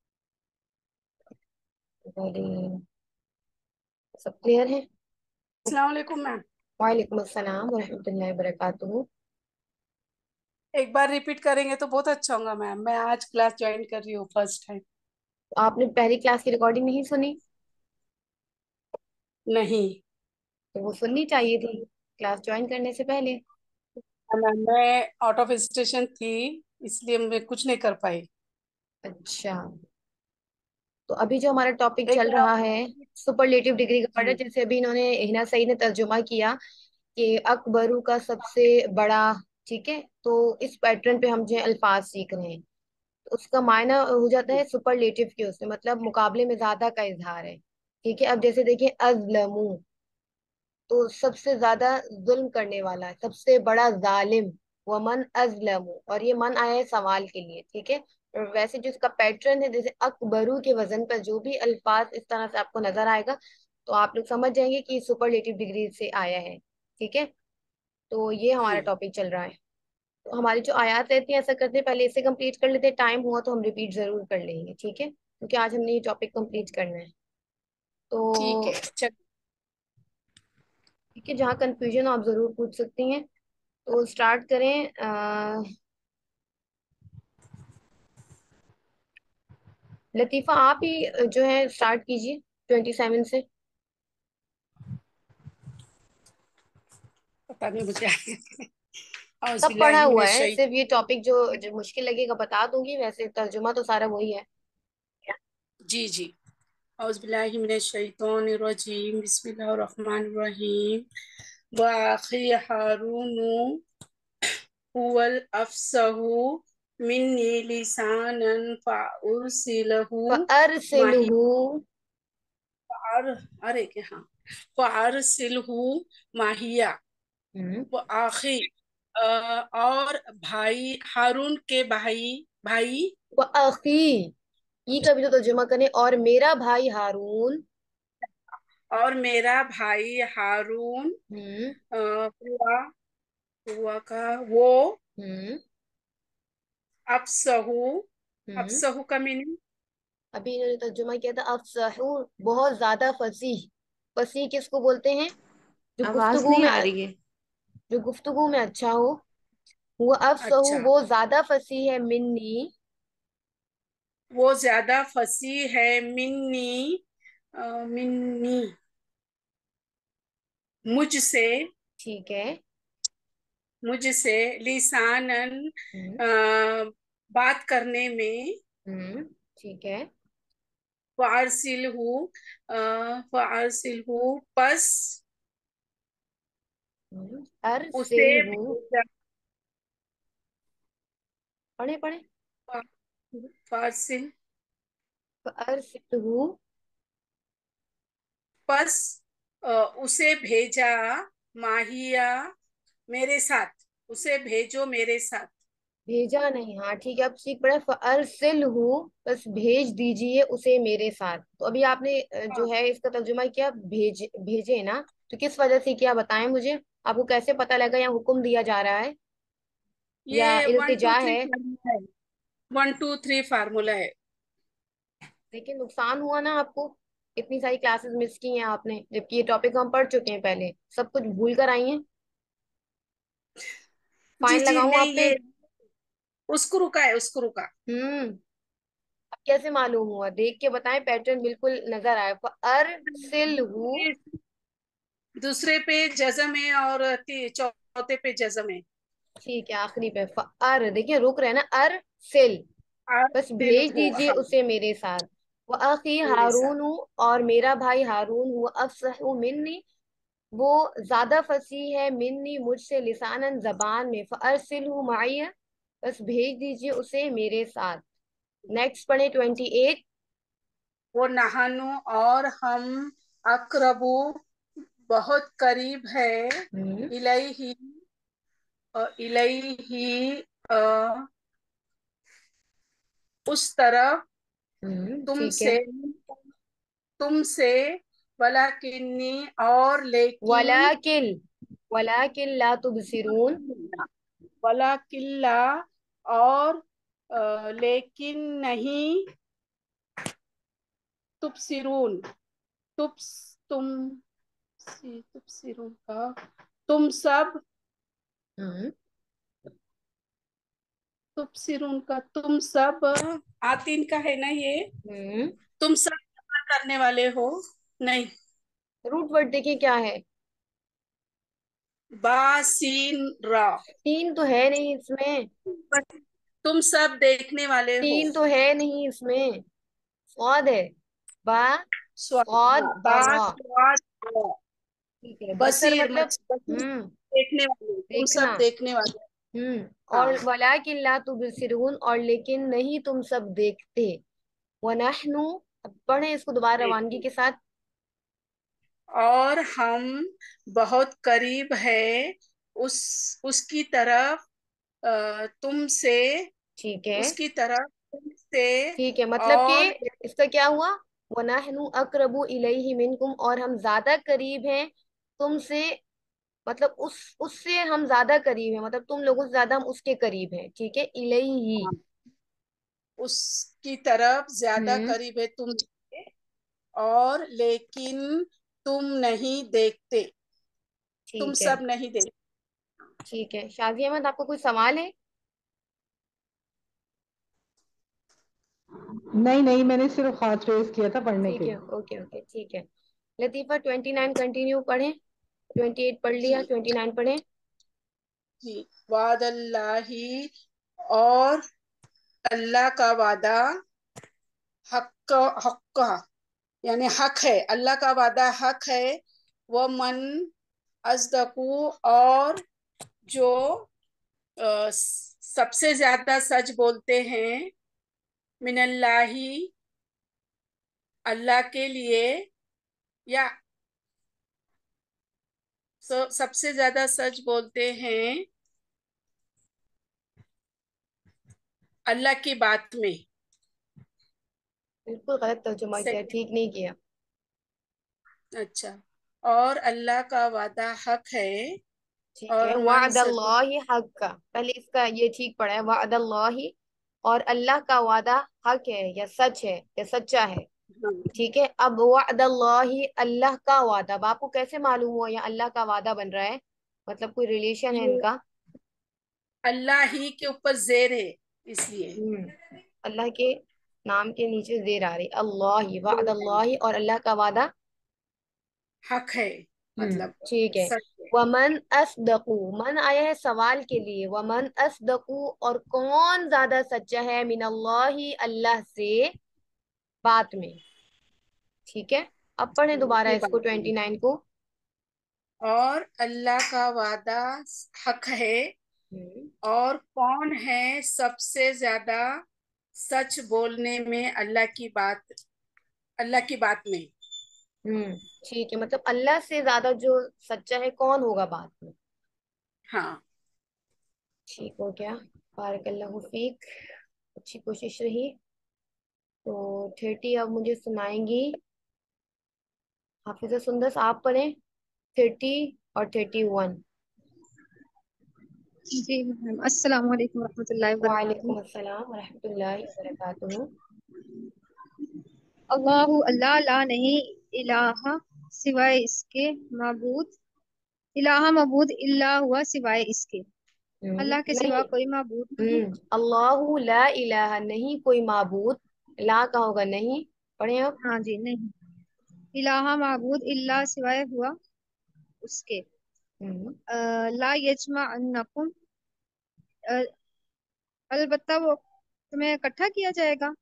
बड़ी- सब क्लियर है? अस्सलाम वालेकुम मैम। वालेकुम अस्सलाम वरहमतुल्लाहि वबरकातुहू। एक बार रिपीट करेंगे तो बहुत अच्छा होगा मैम, मैं आज क्लास ज्वाइन कर रही हूँ फर्स्ट टाइम। तो आपने पहली क्लास की रिकॉर्डिंग नहीं सुनी? नहीं तो वो सुननी चाहिए थी क्लास ज्वाइन करने से पहले। मैम, मैं आउट ऑफ स्टेशन थी, इसलिए मैं कुछ नहीं कर पाई। अच्छा, तो अभी जो हमारा टॉपिक एक चल बार रहा आप। है सुपरलेटिव डिग्री का जी ऑर्डर, जैसे अभी इन्होंने हिना सईद ने तर्जुमा किया कि अकबरू का सबसे बड़ा। ठीक है, तो इस पैटर्न पे हम जो है अल्फाज सीख रहे हैं, तो उसका मायना हो जाता है सुपरलेटिव के, उसमें मतलब मुकाबले में ज्यादा का इजहार है। ठीक है, अब जैसे देखिए अजलमू, तो सबसे ज्यादा जुल्म करने वाला है, सबसे बड़ा जालिम। वमन अजलमू, और ये मन आया है सवाल के लिए, ठीक है। और वैसे जो इसका पैटर्न है, जैसे अकबरू के वजन पर जो भी अल्फाज इस तरह से आपको नजर आएगा, तो आप लोग समझ जाएंगे कि सुपरलेटिव डिग्री से आया है। ठीक है, तो ये हमारा जी टॉपिक चल रहा है। तो हमारी जो आयत रहती है, ऐसा करते हैं पहले इसे कंप्लीट कर लेते हैं, टाइम हुआ तो हम रिपीट जरूर कर लेंगे, ठीक है, क्योंकि आज हमने ये टॉपिक कंप्लीट करना है। ठीक तो है चल। ठीक है, जहाँ कंफ्यूजन आप जरूर पूछ सकती हैं। तो स्टार्ट करें। लतीफा, आप ही जो है स्टार्ट कीजिए 27 से। पता नहीं मुझे सब पढ़ा औज़ुबिल्लाहि हुआ मिनश है, सिर्फ ये शैतानिर टॉपिक जो रजीम। जो मुश्किल लगेगा बता दूंगी, वैसे तर्जुमा तो सारा वही है। जी जी। औज़ुबिल्लाहि मिनश शैतानिर रजीम, बिस्मिल्लाहिर रहमानिर रहीम। व अखी हारून हुवल अफसहु मिन्नी लिसानन फअरसिलहु माही। फअरसिलहू। और अरे के हाँ, फअरसिलहु माहिया। हम्म। वो आखी, और भाई हारून के भाई भाई। व अखी, ई का भी तो तर्जुमा करें, और मेरा भाई हारून। और मेरा भाई हारून। हम्म। हुआ, हुआ का वो। हम्म। अफसहू, हम्म। अफसहू का मीनिंग अभी इन्होंने तर्जुमा किया था अफसाहू, बहुत ज्यादा फसीह। फसीह किसको बोलते हैं? जो आवाज गुफ्तगू नहीं में आ रही है। जो गुफ्तगू में अच्छा हो। वो अफसहू, अच्छा, वो ज्यादा फसीह है, मिन्नी। वो ज्यादा फसी है मिन्नी, मिन्नी, मुझसे, ठीक है। मुझसे, लिसानन, हम्म। अ, बात करने में, हम्म। ठीक है। फारसिल हूँ, फारसिल हूँ, बस उसे अरसिल हूँ। भेजा, पढ़े पढ़े। फारसिल, अरसिल हूँ। बस उसे भेजा, माहिया, मेरे साथ, उसे भेजो मेरे साथ। भेजा नहीं, हाँ ठीक है, अब सीख पड़े। फअरसिल हूँ, बस भेज दीजिए उसे मेरे साथ। तो अभी आपने जो हाँ, है इसका तर्जुमा किया, भेजे ना। तो किस वजह से किया बताएं मुझे। आपको कैसे पता लगा यहाँ हुक्म दिया जा रहा है या ये वन इल्तिजा टू थ्री है? फार्मूला है, 1 2 3 फार्मूला है। लेकिन नुकसान हुआ ना आपको, इतनी सारी क्लासेस मिस की हैं आपने, जबकि ये टॉपिक हम पढ़ चुके हैं पहले, सब कुछ भूल कर आई हैं। जी फाइन जी, लगाऊं नहीं आप पे? ये उसको रुका है, उसको रुका। हम्म। अब कैसे मालूम हुआ? देख के बताएं, पैटर्न बिल्कुल नजर आया। फअरसिल हूँ। दूसरे पे जज़म है और चौथे पे जज़म है। ठीक है, आखिरी पे फअर, देखिए रुक रहे हैं ना, अर सिल, बस आसिल भेज हूँ, दीजिए हाँ, उसे मेरे साथ। वो अखी मेरे साथ। हारून हूँ, और मेरा भाई हारून हुआ अफसहु मिन्नी, वो ज्यादा फसीह है, मिन्नी मुझसे, लिसानन जबान में। फअरसिलहु माइया, बस भेज दीजिए उसे मेरे साथ। नेक्स्ट पढ़े 28। वो नहानु, और हम, अकरबू, बहुत करीब है, हम्म। इलैही, इलैही, अ, उस तरफ, ठीक है। तुमसे, तुमसे, वलाकिन्नी, और लेकिन, वलाकिल, वलाकिन ला तुबसिरून। वला किल्ला, और लेकिन नहीं, तुबसिरून, तुब्स तुम तुबसिरून का, तुम सब, हम्म। तुबसिरून का, तुम सब, आतीन का है ना ये, हम्म। तुम सब करने वाले हो, नहीं, रूट वर्ड देखिए क्या है। बासीन रा, तीन तो है नहीं इसमें। बस, तुम सब देखने वाले हो, तीन तो है नहीं इसमें। स्वाद है। बा, स्वाद, स्वाद हाँ, और रा। स्वाद रा। ठीक है, बसर बसीर मतलब बसीर, हम्म, देखने वाले, तुम देखना। सब देखने वाले। और हाँ, वलाकिन ला तुबसिरून, और लेकिन नहीं तुम सब देखते। वनहनु, अब पढ़े इसको दोबारा रवानगी देखते, के साथ। और हम बहुत करीब है, उस उसकी तरफ, तुमसे, ठीक है। उसकी तरफ, तुमसे, ठीक है, मतलब कि और इसका क्या हुआ? वनहनु अकरबु इलैहि मिनकुम, और हम ज्यादा करीब हैं तुमसे। मतलब उस उससे हम ज्यादा करीब हैं, मतलब तुम लोगों से ज्यादा हम उसके करीब हैं। ठीक है, इलैहि। उसकी तरफ ज्यादा हम्म। करीब है तुम, और लेकिन तुम नहीं देखते, तुम ठीक है। सब नहीं देखते। ठीक है, शाजी अहमद, आपको कोई सवाल है? नहीं नहीं, मैंने सिर्फ हाथ रेस किया था पढ़ने ठीक के है, लिए। ओके ओके, ठीक है। लतीफा 29 कंटिन्यू पढ़े। 28 पढ़ लिया, जी 29 पढ़े। जी, वादल्लाही, और अल्लाह का वादा, हक, हक, यानी हक है, अल्लाह का वादा हक है, वह मन अजदकू, और जो सबसे ज्यादा सच बोलते हैं, मिनल्लाही, अल्लाह के लिए, या सबसे ज्यादा सच बोलते हैं अल्लाह की बात में। बिल्कुल गलत तर्जुमा किया, सेकंड, ठीक नहीं किया। अच्छा, और अल्लाह का वादा हक है, ठीक है, और मन सद, वादल्लाहि हक्का, पहले इसका ये ठीक पढ़ा है, वादल्लाहि और अल्लाह का वादा हक है या सच है या सच्चा है। हाँ, ठीक है, अब वअदल्लाहि, अल्लाह का वादा, अब आपको कैसे मालूम हुआ यहाँ अल्लाह का वादा बन रहा है? मतलब कोई रिलेशन है ये इनका? अल्लाह ही के ऊपर जेर है इसलिए अल्लाह के नाम के नीचे जेर आ रही, अल्लाह ही, जेर है। वअदल्लाहि, और अल्लाह का वादा। हक है, मतलब ठीक है। सच है। वमन असदकू, मन आया है सवाल के लिए, वमन असदकू, और कौन ज्यादा सच्चा है, मिनल्लाहि, अल्लाह से, बात में। ठीक है, अब पढ़े दोबारा ये इसको बात है। 29 को। और अल्लाह का वादा हक है, हम्म और कौन है सबसे ज्यादा सच बोलने में अल्लाह की बात में। हम्म ठीक है, मतलब अल्लाह से ज्यादा जो सच्चा है कौन होगा बात में। हाँ, ठीक हो गया, बारकल्लाहु फीक, अच्छी कोशिश रही। तो 30 अब मुझे सुनाएंगी हाफिजा सुंदस, आप पढ़ें 30 और 31। जी मैम, अस्सलाम वालेकुम रहमतुल्लाहि व बरकातुहू। वालेकुम अस्सलाम वरहमतुल्लाहि वबरकातुहू। अल्लाहु, अल्लाह, ला नहीं, इलाहा, सिवाय इसके, माबूद, इलाहा मबूद, इल्ला हुआ, सिवाय इसके, अल्लाह के सिवा नहीं, कोई माबूद नहीं। अल्लाहु ला इलाहा, नहीं कोई माबूद, ला का होगा नहीं। पढ़े अब। हाँ जी, नहीं, इलाहा माबूद, इल्ला सिवाय हुआ उसके, हम्म ला यजमा अन्नकुम, अलबत्ता वो तुम्हें इकट्ठा किया जाएगा,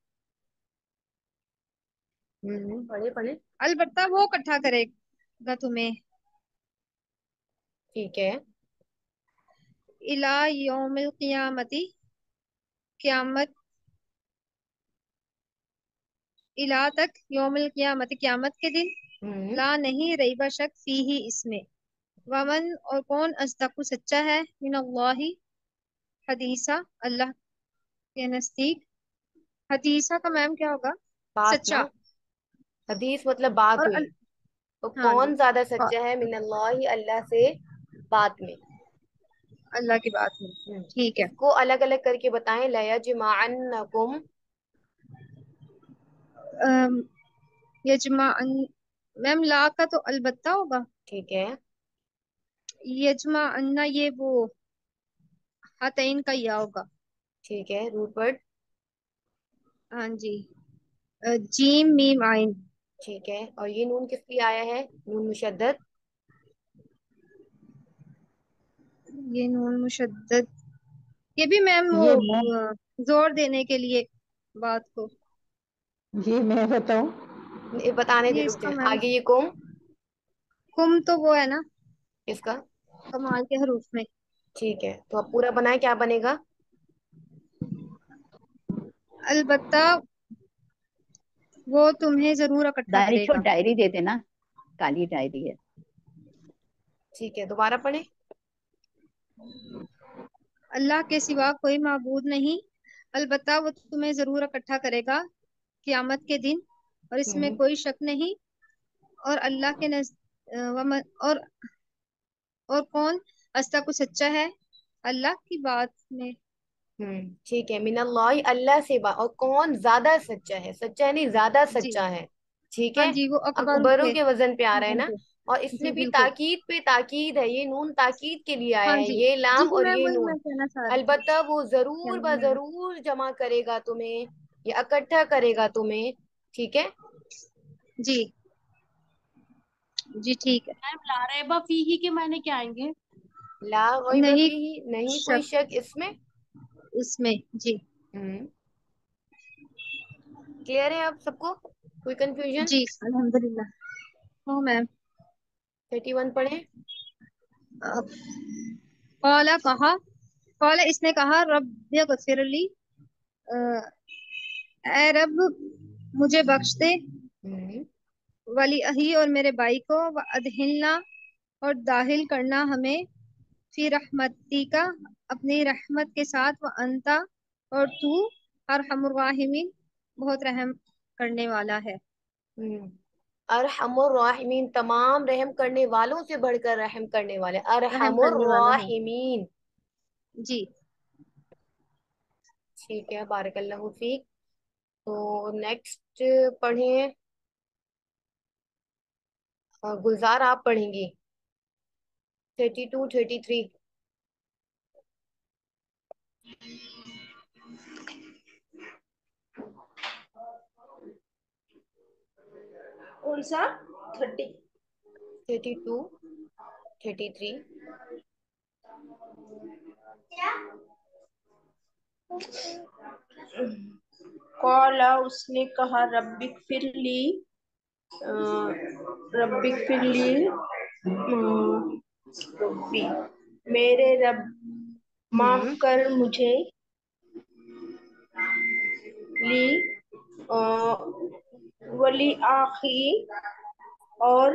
पढ़े पढ़े। अलबत्ता वो इकट्ठा करेगा तुम्हें, ठीक है। इला यौमिल क़ियामती, क़यामत, इला तक, यौमिल क़ियामती, क़यामत के दिन, हम्म ला नहीं, रईबा शक, फीही इसमें, वमन और कौन, अस्दक़ु सच्चा है, मिनल्लाहि, हदीसा, अल्लाह के नजदीक, हदीसा का मैम क्या होगा? बात ना, सच्चा। हदीस मतलब बात और हुई। तो हाँ जी, कौन ज्यादा और सच्चा है, मिनल्लाहि, अल्लाह से, बात में। अल्लाह की बात में, ठीक है। इसको अलग अलग करके बताएं, लयजमाअन्नकुम। अम, यजमा, मैम ला का तो अलबत्ता होगा, ठीक है। यजमा अन्ना ये वो हतैन का या होगा। ठीक है, रूट वर्ड। हाँ जी, जीम मीम आइन, ठीक है, और ये नून किस लिए आया है, नून मुशद्दद? ये नून मुशद्दद, ये भी मैम वो ये मैं जोर देने के लिए बात को, ये मैं बताऊं? बताने दे, ये रुक इसका जाए, मैम, आगे ये कौन, कुम तो वो है ना, इसका। कमाल के हरूफ में, ठीक है, तो अब पूरा बनाए, क्या बनेगा? अलबत्ता वो तुम्हें जरूर इकट्ठा दानिश को करेगा, डायरी दे देना, काली डायरी है। ठीक है, दोबारा पढ़े। अल्लाह के सिवा कोई माबूद नहीं, अलबत्ता वो तुम्हें जरूर इकट्ठा करेगा क़यामत के दिन, और इसमें हम्म कोई शक नहीं, और अल्लाह के नज और कौन अस्ता को सच्चा है, अल्लाह की बात में। ठीक है, मिनल्लाहि, अल्लाह से बा, और कौन ज्यादा सच्चा है, सच्चा है नहीं, ज्यादा जी, सच्चा है। ठीक हाँ है, जी, वो अकबर अकबरों थे, के वजन पे आ रहा है वजन ना। पे, और जी इसमें भी बिल्कुल, ताकीद पे ताकीद है, ये नून ताकीद के लिए आया हाँ है, जी, ये जी लाम जी और मैम, ये वही मैं नून। कहना चाह रही थी, अलबत्ता वो जरूर ब कहना जरूर जमा करेगा तुम्हें, या इकट्ठा करेगा तुम्हें। ठीक है। जी, जी ठीक है, मैम लारैबा फीही के मायने क्या आएंगे? ला गैब नहीं फीही, नहीं कोई शक शक इसमें। उसमें, जी, हम्म क्लियर है अब सबको, कोई कंफ्यूजन? जी अल्हम्दुलिल्लाह, हाँ मैम। 31 पढ़े। कौला कहा, कौला इसने कहा, रब गफिरली, ए रब मुझे बख्श दे, हम्म वली अही और मेरे भाई को, व अदहिलना और दाखिल करना हमें, फी रहमती का अपनी रहमत के साथ, व अंता और तू, अरहमुर राहिमीन बहुत रहम करने वाला है। हम्म अरहमुर राहिमीन, तमाम रहम करने वालों से बढ़कर रहम करने वाले, रहम अरहमुर करने वाला है, राहिमीन। जी, ठीक है, बारकल्लाहु फीक। तो नेक्स्ट पढ़ें। गुलजार आप पढ़ेंगी 32 33। कौन सा? 30? 32 33। कौला उसने कहा, रब्बिक फिरली रब्बी, मेरे रब माफ हम्म। कर मुझे, ली वली आखी, और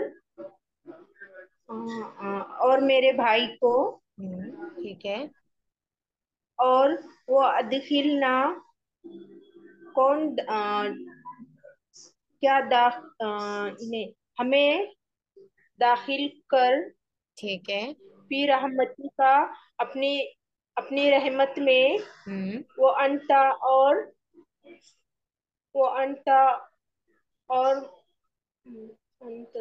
और मेरे भाई को, ठीक है। और वो अदखिलना, कौन क्या ने हमें दाखिल कर, ठीक है। फी रहमती का, अपनी अपनी रहमत में, हम्म। वो अंता, और वो अंता, और अंत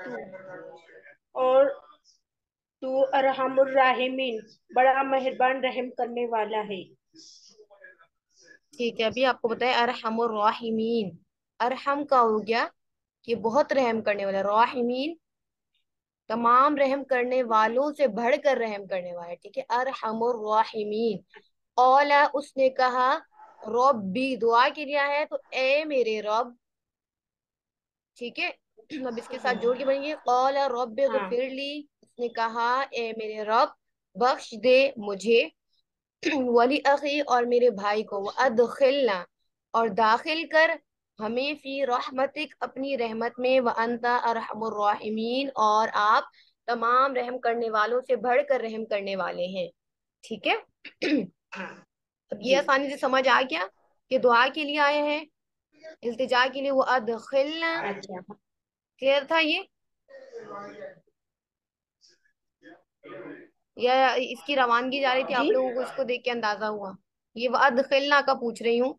और तू अरहमुर राहिमीन, बड़ा मेहरबान रहम करने वाला है। ठीक है, अभी आपको बताया अरहमुर राहिमीन। अरहम का हो गया कि बहुत रहम करने वाला, राहिमीन तमाम रहम करने वालों से बढ़कर रहम करने वाला, ठीक है। अरहमुर राहिमीन। औला उसने कहा, रब्बी दुआ के लिए आया है तो ए मेरे रब, ठीक है। अब इसके साथ जोड़ के बनेंगे औला रब्बी हाँ गफिरली, उसने कहा ए मेरे रब बख्श दे मुझे, वली अखी और मेरे भाई को, अदखिलना और दाखिल कर, हमें फी रहमतिक अपनी रहमत में, व अंता अरहमुर राहिमीन और आप तमाम रहम करने वालों से बढ़कर रहम करने वाले हैं, ठीक है। हाँ अब ये जी। आसानी से समझ आ गया कि दुआ के लिए आए हैं, इल्तिजा के लिए, वो अदखिलना। अच्छा क्लियर था ये, या इसकी रवानगी जा रही थी, जी। आप लोगों को इसको देख के अंदाजा हुआ? ये वो अदखिलना का पूछ रही हूँ।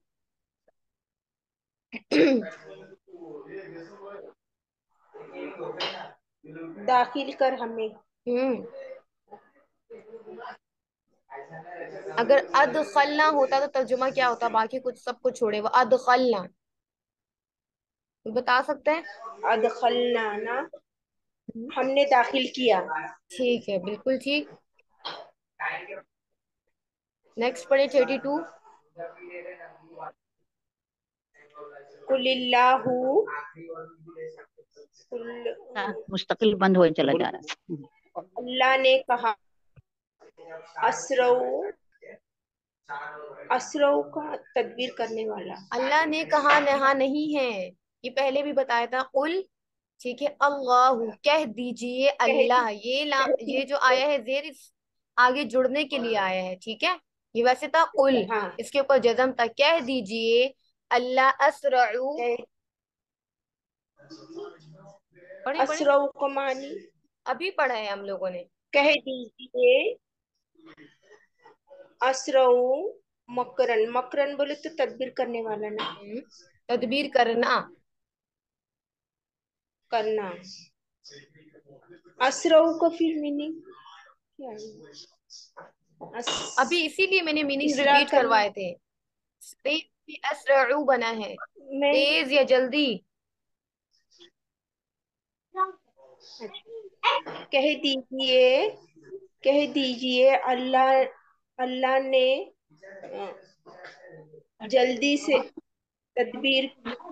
दाखिल कर हमें। हम्म। अगर अदखलना होता तो तर्जुमा क्या होता, बाकी कुछ सब कुछ छोड़े, वो अदखलना, कोई बता सकते हैं? अदखलना ना, हम्म, हमने दाखिल किया। ठीक है, बिल्कुल ठीक। नेक्स्ट पढ़े 32। कुलिल्लाहु, हाँ, मुस्तकिल बंद हो चला जा रहा है। अल्लाह ने कहा, असरऊ, असरऊ का तदबीर करने वाला। अल्लाह ने कहा नहा नहीं है, ये पहले भी बताया था। उल, ठीक है, अल्लाह कह दीजिए, कह दी अल्लाह कह ये जो दीजिए। आया है जेर इस आगे जुड़ने के लिए आया है, ठीक है। ये वैसे था उल, हाँ इसके ऊपर जज्म था, कह दीजिए अल्लाह असरऊ। कह, पढ़े पढ़े, असरऊ को मानी, अभी पढ़ा है हम लोगों ने। कह दीजिए, असरऊ, मकरन, मकरन बोले तो तदबीर करने वाला ना, तदबीर करना। करना। असरऊ का फिर मीनिंग क्या है? अभी इसीलिए मैंने मीनिंग इसरा रिपीट करना। करवाए थे। असरऊ बना है, मैं तेज या जल्दी। कह दीजिए, कह दीजिए, अल्लाह, अल्लाह ने जल्दी से तदबीर,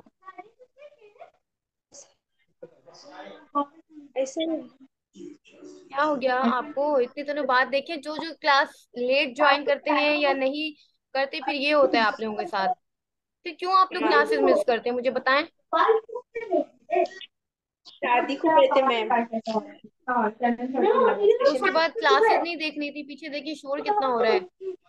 ऐसे नहीं। क्या हो गया आपको, इतने दिनों बाद देखे, जो जो क्लास लेट ज्वाइन करते हैं या नहीं करते, फिर ये होता है आप लोगों के साथ। फिर क्यों आप लोग क्लासेस मिस करते हैं, मुझे बताएं। शादी को गए थे मैम, उसके स्टेशन। बाद क्लासेस नहीं देखनी थी, पीछे देखिए शोर कितना हो रहा है।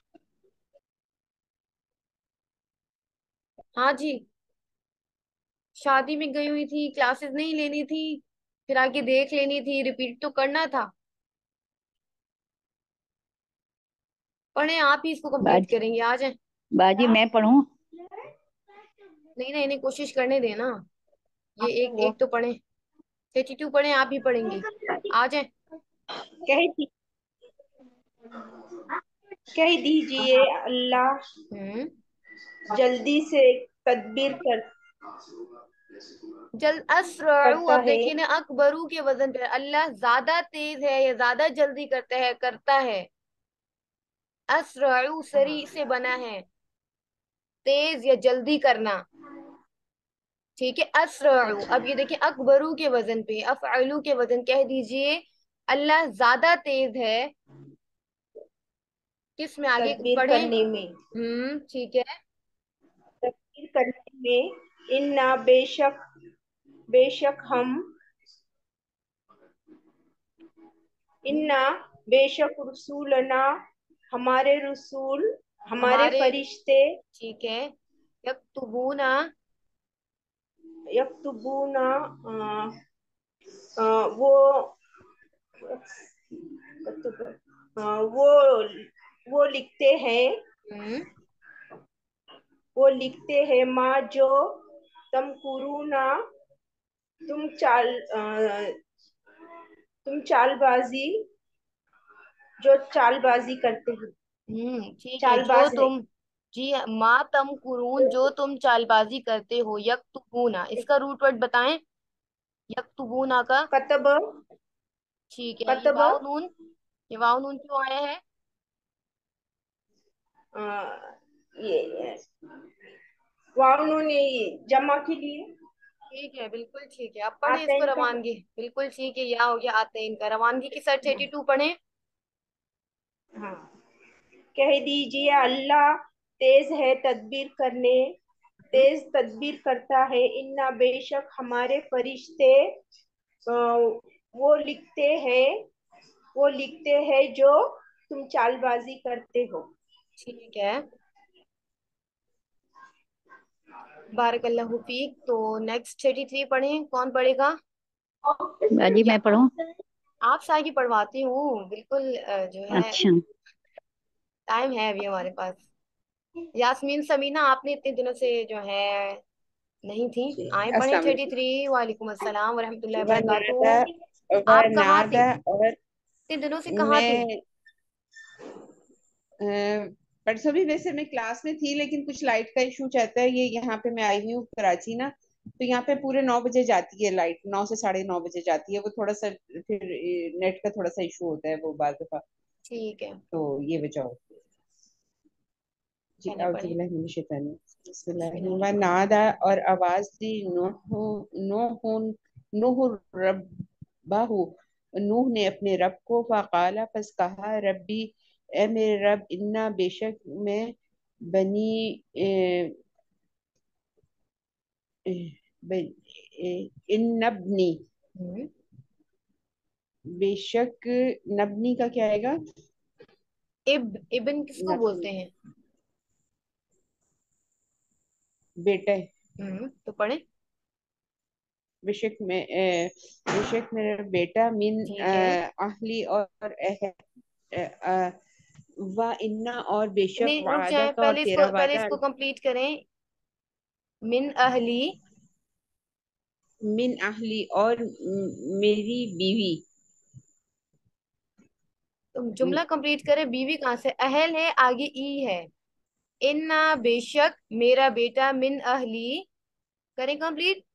हाँ जी, शादी में गई हुई थी, क्लासेस नहीं लेनी थी, फिर आके देख लेनी थी, रिपीट तो करना था। पढ़े, आप ही इसको कंप्लीट बाज करेंगे, आ जाए। बाजी मैं पढ़ूं? नहीं नहीं नहीं, कोशिश करने देना। ये हाँ, एक वो एक तो पढ़े। 32 पढ़े, आप भी पढ़ेंगी? आ जाए। कह दी कह दीजिए अल्लाह हम्म। जल्दी से तदबीर जल्द असरऊ, करता अब है। देखिए ना, अकबरू के वजन पे अल्लाह ज्यादा तेज है या ज्यादा जल्दी करता है। असरऊ सरी से बना है, तेज या जल्दी करना। ठीक है, असरऊ। अच्छा, अब ये देखिए, अकबरू के वजन पे, अफअलू के वजन, कह दीजिए अल्लाह ज्यादा तेज है। किस में आगे तदबीर पढ़े? करने में ठीक है। तदबीर करने में इन्ना बेशक बेशक हम इन्ना बेशक रसूलना हमारे रसूल हमारे हमारे, फरिश्ते ठीक है, यक्तुबूना, यक्तुबूना वो वो वो लिखते हैं हम्म वो लिखते हैं माँ जो तुम कुरूना तुम चाल तुम चालबाजी जो चालबाजी करते हो ठीक है, जो चालबाज है तुम, जी माँ तम कुरून, जो तुम चालबाजी करते हो, यक्तुबूना, इसका रूट वर्ड बताएं, यक्तुबूना का। कतब ठीक है, ये कतब वाव नून, ये वाव नून क्यों आया है? ये वाउन जमा के लिए ठीक है, बिल्कुल ठीक है, अब पढ़े आता है इसको इनका रवानगी। बिल्कुल ठीक है, या हो गया आते हैं इनका रवानगी की सर। 32 पढ़े। हाँ कह दीजिए अल्लाह तेज है तदबीर करने तेज तदबीर करता है इन्ना बेशक हमारे फरिश्ते वो लिखते हैं वो लिखते हैं जो तुम चालबाजी करते हो ठीक है, बारकल्लाहु फीक। तो नेक्स्ट 33 पढ़े, कौन पढ़ेगा? बाजी या मैं पढ़ूं? आप सारी पढ़वाती हूँ, बिल्कुल जो है, अच्छा। टाइम है अभी हमारे पास। यास्मीन समीना, आपने इतने दिनों से जो है नहीं थी, आए पढ़े अस्सलाम वालेकुम। 33। वालेकुम अस्सलाम वरहमतुल्लाहि वनादा वबरकातुहू। आप कहाँ थे? वनादा और इतने दिनों से कहाँ थे? मैं परसों भी वैसे मैं क्लास में थी, लेकिन कुछ लाइट का इशू रहता है। ये यहाँ पे मैं आई हुई हूँ कराची ना, तो यहाँ पे पूरे 9 बजे जाती है लाइट, 9 से 9:30 बजे जाती है। वो थोड़ा सा फिर नेट का थोड़ा सा इशू होता है वो बार दफा, ठीक है, तो ये वजह होती है। जी पहले पढ़े। औज़ुबिल्लाहि बिस्मिल्लाह व बिस्मिल्लाह। नादा, और आवाज दी नूह नूह नूह रब्बाहु, नूह ने अपने रब को, फ़क़ाला, पस कहा, रब्बी, ए मेरे रब, इन्ना बेशक मैं, बनी इन्नबनी, हम्म बेशक, नबनी का क्या आएगा? इब्न किसको नबनी बोलते हैं? बेटा। तो पढ़े। बेशक मेरा बेटा, मिन ठीक है, अहली, और व इन्ना, और बेशक, नहीं रुक वादा जाए, का, और तेरा पहले वादा, इसको कंप्लीट करें। मिन अहली, मिन अहली, और मेरी बीवी। तुम जुमला कंप्लीट करें, बीवी कहाँ से? अहल है, आगे ई है। इन्ना बेशक मेरा बेटा, मिन अहली, करें कंप्लीट।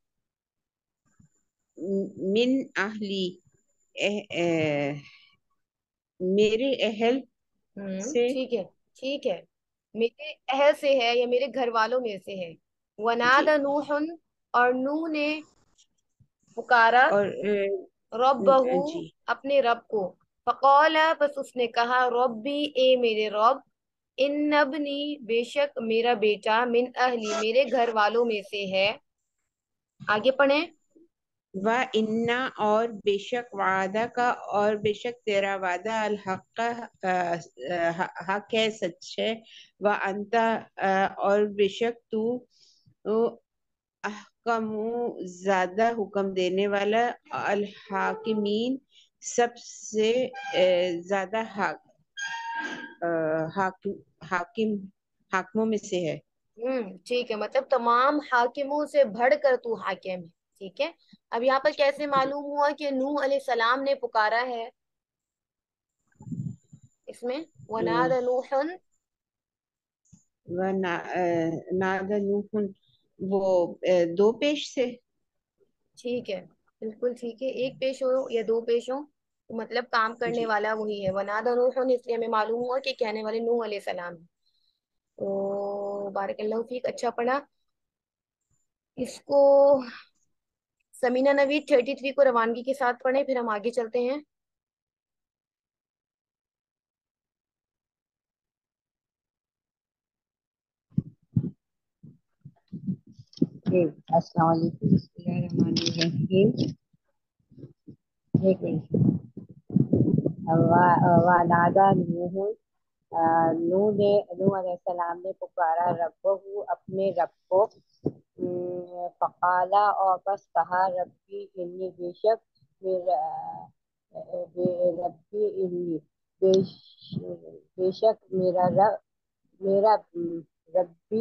मिन अहली, एह, एह, मेरे अहल से, ठीक है, ठीक है, मेरे अहल से है या मेरे घर वालों में से है। जी, वनादा नूहन, और नूह ने पुकारा, और रब्बहू, जी, अपने रब को। फकौला, बस उसने कहा, रब्बी, ए मेरे रब, इन्नबनी, बेशक मेरा बेटा, मिन अहली, मेरे घर वालों में से है। आगे पढ़े। व इन्ना, और बेशक, वादा का, और बेशक तेरा वादा, अल हक का, हक है, सच है। व अंता, और बेशक तू, अहकमु, ज्यादा हुक्म देने वाला, अल हाकिमीन, सबसे ज्यादा हाकिम, हाकिमों में से है। ठीक है, मतलब तमाम हाकिमों से बढ़कर तू हाकिम है। ठीक है। अब यहाँ पर कैसे मालूम हुआ कि नूह अलैहिस्सलाम ने पुकारा है? इसमें वनादा नूहन। नादा नूहुन, वो दो पेश से। ठीक है, बिल्कुल ठीक है। एक पेश हो या दो पेश हो, तो मतलब काम करने जी। वाला वही है। वनादा नूहन, इसलिए हमें मालूम हुआ कि कहने वाले नूह अलैहिस्सलाम है। तो बारकल्लाहु फीक, अच्छा पढ़ा। इसको समीना नवीद 33 को रवानगी के साथ पढ़े, फिर हम आगे चलते हैं। जी, अस्सलाम वालेकुम, बिस्मिल्लाहिर्रहमानिर्रहीम। एक मिनट। वानादा नूह, नूह अलैहिस्सलाम ने पुकारा रब्बहू, अपने रब को। फ़क़ाला, और बस कहा, रब्बी इन्नी, बेशक मेरा रब्बी इन्नी, बेशक मेरा रब्बी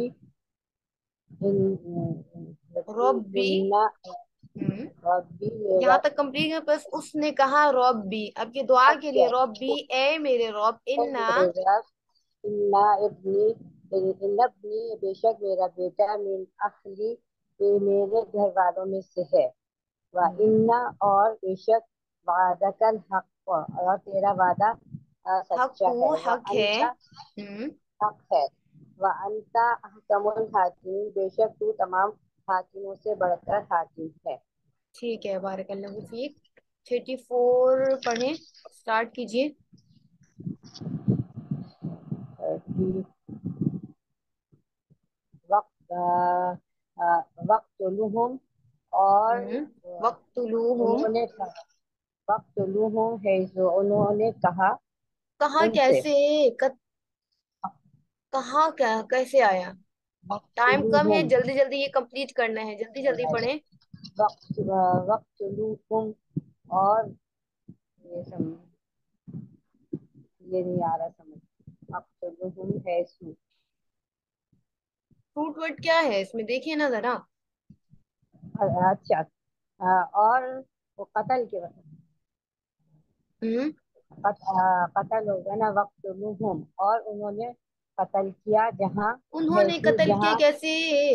रब्बी रब्बी। इन्ना, हम्म रब्बी यहाँ मेरा। तक कंप्लीट है। बस उसने कहा रब्बी, अब ये दुआ के लिए, अच्छा, रब्बी ए मेरे रब, इन्ना। मेरे रब, इन्ना इब्नी, इन्ना इब्नी, बेशक मेरा बेटा, मिन अखली, ये मेरे घर वालों में से है। व हम्म, इन्ना, और बेशक, वादकल हक, और तेरा वादा सच्चा हकू है। व हक है। अंता, हक है। व अंता अहकमुल हाकिमीन, बेशक तू तमाम हाकिमों से बढ़कर हाकिम है। ठीक है, बारकल्लाहु फीक। 34 पढ़ें, स्टार्ट कीजिए। कि वक्त वक्तुलुहुम, और वक्तुलूहुम। उन्होंने वक्तुलुहुम है, जो उन्होंने कहा कहाँ उनसे। कैसे? कहाँ क्या कैसे आया? टाइम कम है, वक्तुलुहुम, जल्दी जल्दी ये कंप्लीट करना है, जल्दी जल्दी पढ़ें। वक्तुलुहुम, और ये नहीं आ रहा समझ। वक्तुलुहुम है सू। फ्रूट वर्ड क्या है इसमें, देखिए ना जरा। अच्छा, और वो कत्ल के वक्त, हम्म कत्ल होगा ना, वक्तुलुहुम, और उन्होंने कत्ल किया जहाँ, है उन्होंने सू कत्ल किया जहाँ। कैसे?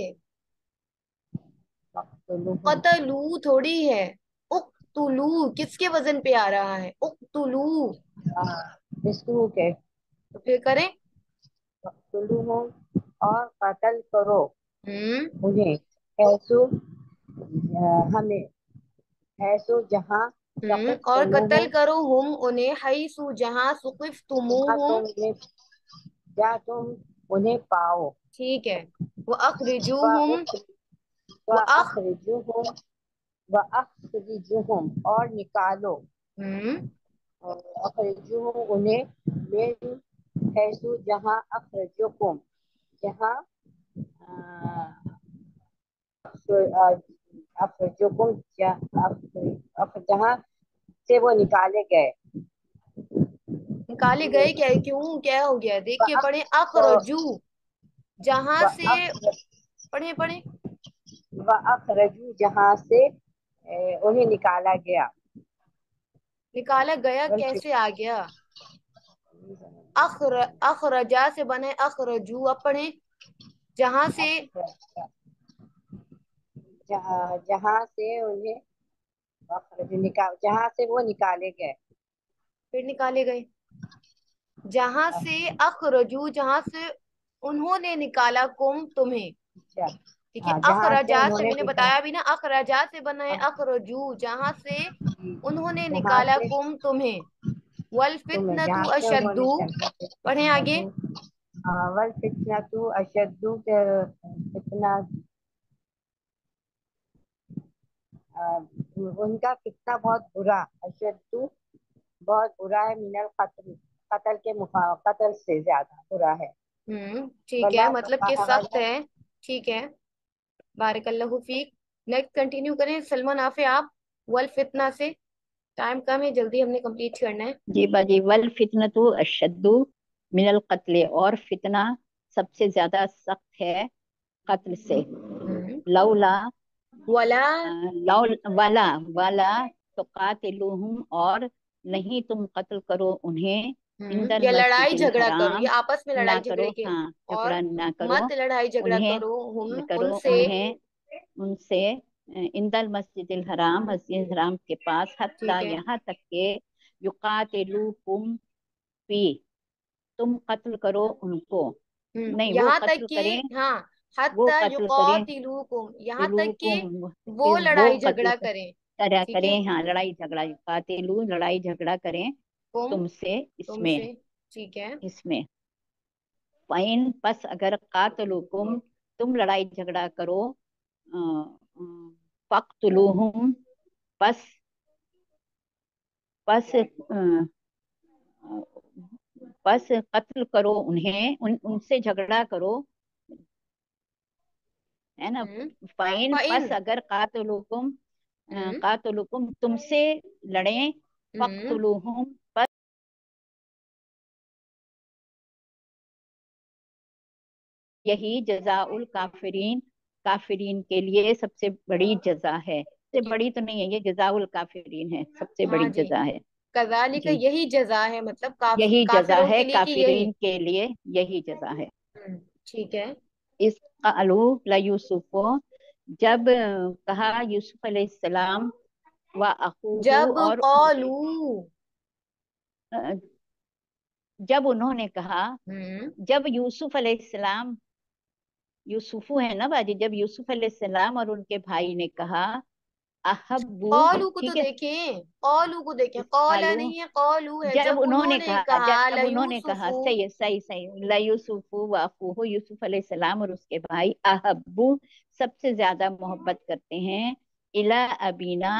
वक्तुलुहुम, कतलू थोड़ी है, उक्तुलू किसके वजन पे आ रहा है? उक्तुलू। बिस्कू के। तो फिर करें। वक्तुलुहुम, और कत्ल करो हम्म उन्हें, हैसु, हमें, हैसु जहाँ, और कत्ल सक़िफ़्तमूहुम, करो हुम उन्हें, हईसु जहां सुकिफ जहाँ तुमुहुम। तुम उन्हें, जहाँ तुम उन्हें पाओ। ठीक है। वो व अखरिजूहुम। उख- वो व अख अखरिजुहुम, व अखरिजुहुम, और निकालो। हम्म और अखरिजुहुम उन्हें, मिन हैसु जहाँ, अखरजुकुम, जहाँ अखरजुकुम, जहाँ से वो निकाले गए। निकाले गए क्या? क्यों, क्या हो गया? व देखिए, अख पढ़े व अखरजू, जहां व से। अख पढ़े पढ़े। व अखरजू, जहाँ से उन्हें निकाला गया। निकाला गया वल कैसे आ गया? फिर- अखरजा से बने अखरजू। अब पढ़े, जहां से। जहाँ से उन्हें, जहाँ से वो निकाले गए। फिर निकाले गए। जहां से अखरजू, जहां से उन्होंने निकाला, कुम तुम्हें। अच्छा, ठीक है। हाँ, जहाँ से अखरजा से उन्होंने मैंने निकाला, बताया भी ना, अखरजा से बना है अखरजू, जहां से उन्होंने जहाँ निकाला, से कुम तुम्हें। वल तुम्हें, फितनतु जहाँ से उन्होंने अशद्दु। पढ़े आगे। वल फितनतु अशद्दु, फितना, उनका कितना बहुत बुरा, अशद्दु बहुत बुरा है, मिनल कत्ल, कत्ल के कत्ल से ज्यादा बुरा है। ठीक है, वला मतलब कि सख्त है। ठीक है, बारिकल्लाहु फीक। नेक्स्ट कंटिन्यू करें, सलमान आफे आप। वल फितना से। टाइम कम है, जल्दी हमने कंप्लीट करना है। जी बाजी, वल फितनतु अशद्दु मिनल कत्ले, और फितना सबसे ज्यादा सख्त है कत्ल से। हम्म। लौला वला लौ वाला वाला तो कातिलुहुम, और नहीं तुम कत्ल करो उन्हें, इंदल या लड़ाई मस्जिदिल झगड़ा करो, ये हराम, आपस में ना लड़ाई करो, झगड़े के। हाँ और झगड़ा ना करो मत लड़ाई झगड़ा उन्हें, करो न हम करो उनसे। उन्हें उनसे, इंदल मस्जिदिल हराम, मस्जिद हराम के पास, हत्ता ठीक है। यहाँ तक के युकातिलुकुम फी, तुम कत्ल करो उनको, नहीं वो यहाँ तक कत्ल कि, करें, हाँ, वो हत्ता कत्ल करें, युकातिलुकुम, यहाँ तक कि तिलुकुम वो वो लड़ाई कत्ल झगड़ा करें। करा ठीक है। करें, हाँ लड़ाई झगड़ा, कातिलू लड़ाई झगड़ा करें तुम तुमसे तुमसे। इसमें, ठीक है। इसमें फाइन पस अगर कातलुकुम, तुम लड़ाई झगड़ा करो, फक्तुलुहुम, पस पस पस कत्ल करो उन्हें, उनसे झगड़ा करो, है ना। हम्म। Fine fine. पस अगर कातलुकुम, हम्म। कातलुकुम तुमसे लड़ें, हम्म। फक्तुलुहुम, यही जजाउल काफिरीन, काफिरीन के लिए सबसे बड़ी जजा है, सबसे बड़ी तो नहीं है, ये जजाउल काफिरीन है, सबसे हाँ बड़ी जी। जजा है। कजालिका, जी, यही जजा है, मतलब यही जजा काफिरों है के लिए कि यही। काफिरीन के लिए, यही जजा है। ठीक है। इस अलू ला यूसुफो, जब कहा यूसुफ अलैहिस्सलाम, व अखूहू, जब और उनके, कौलू। अ, जब उन्होंने कहा, हम्म। जब यूसुफ अलैहिस्सलाम, यूसुफू है ना बाजी, जब यूसुफ अलैहिस्सलाम और उनके भाई ने कहा, अहब्बू, कौलू को तो ठीक है, देखें, कौलू को देखें, इस कौला आलू, नहीं है, कौलू है। जब जब उन्होंने उन्होंने कहा, कहा जब उन्होंने कहा, लयूसुफु। सही है, सही सही, ला यूसुफु व अखूहु, यूसुफ अलैहिस्सलाम और उसके भाई, अहब्बू सबसे ज्यादा मोहब्बत करते हैं, इला अबीना,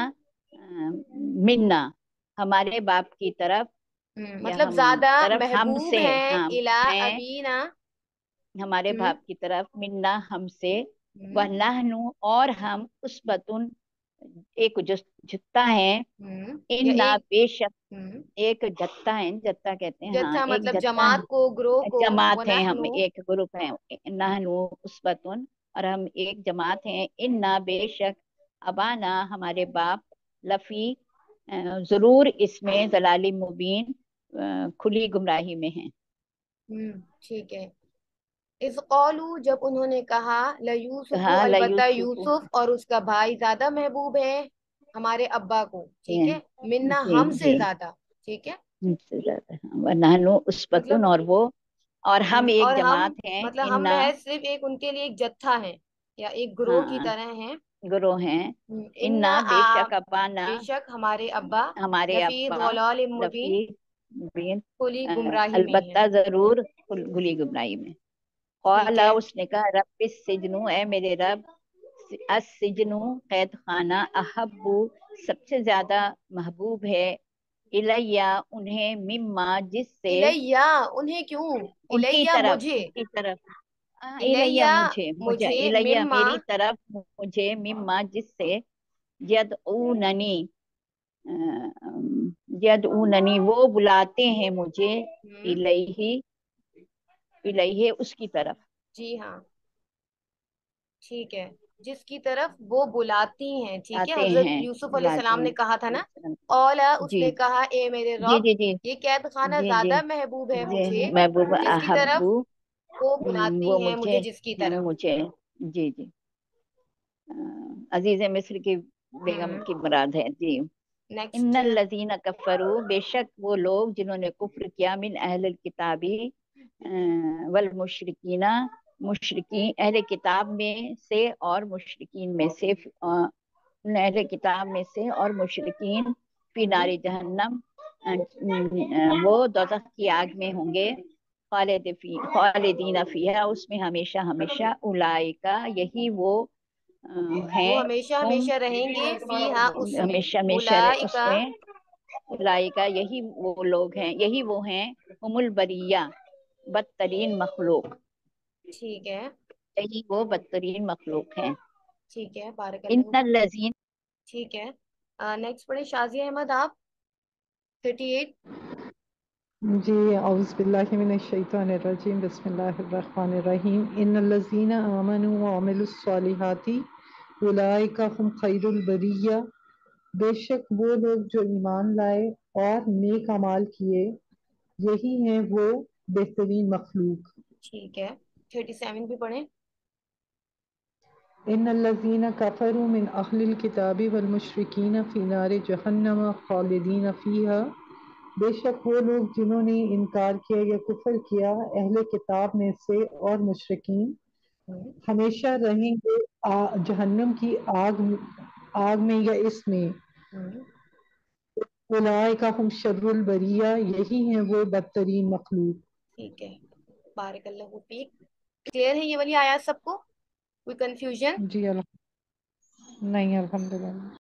मिन्ना हमारे बाप की तरफ, या मतलब हम ज्यादा तरफ, महबूब हमसे, हैं हाँ इला हैं, अबीना। हमारे हम्म। बाप की तरफ, मिन्ना हमसे, वह हम्म। नहनु और हम, उसबतुन एक जुत्ता है, या इन ना एक। बेशक, हम्म। एक जत्था है, जत्था कहते हैं, हाँ जत्था एक मतलब जत्था जमात को, ग्रोह है, को। जमात है, हम वनहनु। एक ग्रुप है, नहनु उसबतुन, और हम एक जमात हैं, इन्ना बेशक, अबाना हमारे बाप, लफी जरूर इसमें जलाली मुबीन, खुली गुमराही में है। ठीक है। इस कौलू, जब उन्होंने कहा, लयूसुफु, कहा ला अलबत्ता यूसुफ, यूसुफ और उसका भाई ज्यादा महबूब है हमारे अब्बा को। ठीक है। मिन्ना, जी हमसे जी, ज्यादा। ठीक है। हमसे ज्यादा, नहनु उसबतुन, मतलब और वो, और हम एक और हम, जमात हैं, मतलब हम इन्ना महज सिर्फ एक उनके लिए एक जत्था है, या एक ग्रोह की हाँ तरह है। गुरु हैं, इन्ना इन्ना आप, बेशक अबाना बेशक हमारे अब्बा, हमारे लफी अब्बा, ضلال मुबीन, लफी मुबीन, खुली गुमराही में है। अलबत्ता जरूर गुली गुमराही में। ठीक कौला है। उसने कहा, रब सिजनु, ए मेरे रब, अस सिजनु कैद खाना, अहब्बू सबसे ज्यादा महबूब है, इलैया उन्हें, मिम्मा जिससे, इलैया, उन्हें क्यों? उनकी इलैया तरफ, मुझे। उनकी तरफ, इलैया इलैया मुझे, मुझे मुझे, इलैया मिम्मा। मेरी तरफ, मुझे, मिम्मा जिससे, यदऊननी, यदऊननी वो बुलाते हैं मुझे, हम्म। इलैहि, इलैहि उसकी तरफ, जी हाँ। ठीक है। जिसकी तरफ वो बुलाती हैं। ठीक है, आते हजरत हैं, यूसुफ बुलाते अलैहिस्सलाम ने हैं, कहा था ना। औला, जी उसने कहा, ए मेरे जी रब, जी जी ये कैद खाना जी जी ज्यादा महबूब है जी, मुझे, महबूब जिसकी तरफ अहब्बू, वो बुलाती वो हैं मुझे, मुझे जिसकी तरफ। मुझे, जी जी, अजीज मिस्र की बेगम की मुराद है जी। नेक्स्ट। इन्नल लजीना कफरू, बेशक वो लोग जिन्होंने कुफ्र किया, मिन अहल किताबी वल मुशरिकीना, मुशरिकीन अहले किताब में से और मुशरिकीन में से, अहले किताब में से और मुशरिकीन, फी नारी जहन्नम, वो दोज़ख की आग में होंगे, खालिदीना फीहा, उसमें हमेशा हमेशा, उलाइका यही वो वो हैं, हमेशा हम हमेशा रहेंगे फीहा, उसमें। हमेशा हमेशा उलाइका। उसमें, उलाइका यही वो लोग हैं, यही वो हैं, हुमुल बरिया, बदतरीन मखलूक, ठीक है। यही वो बदतरीन मखलूक हैं। ठीक है, बारकल्लाहु इन्नल फीक। लजीन, ठीक है। नेक्स्ट पढ़े शाजिया अहमद आप। 38। जी, औज़ु बिल्लाहि मिनश शैतानिर रजीम, बिस्मिल्लाहिर रहमानिर रहीम। इन्नल्लज़ीना आमनू व अमिलुस सालिहाति उलाइका हुम खैरुल बरिया। बेशक वो लोग जो ईमान लाए और नेक अमाल किए, यही हैं वो बेहतरीन मखलूक। ठीक है, 37 भी पढ़े। इन्नल्लज़ीना कफ़रू मिन अहलिल किताबि वल मुशरिकीन फ़ी नारि जहन्नम खालिदीन फ़ीहा। बेशक वो लोग जिन्होंने इनकार किया या कुफ्र किया अहले किताब में से और मुशरिकीन हम्म, हमेशा रहेंगे जहन्नम की आग में या इसमें। हम्म, उलाइका हुम शर्रुल बरिया, यही हैं वो बदतरीन मखलूक। ठीक है, बारकल्लाहु फीक। क्लियर है ये वाली आयत सबको? कोई कंफ्यूजन? जी नहीं, अल्हम्दुलिल्लाह।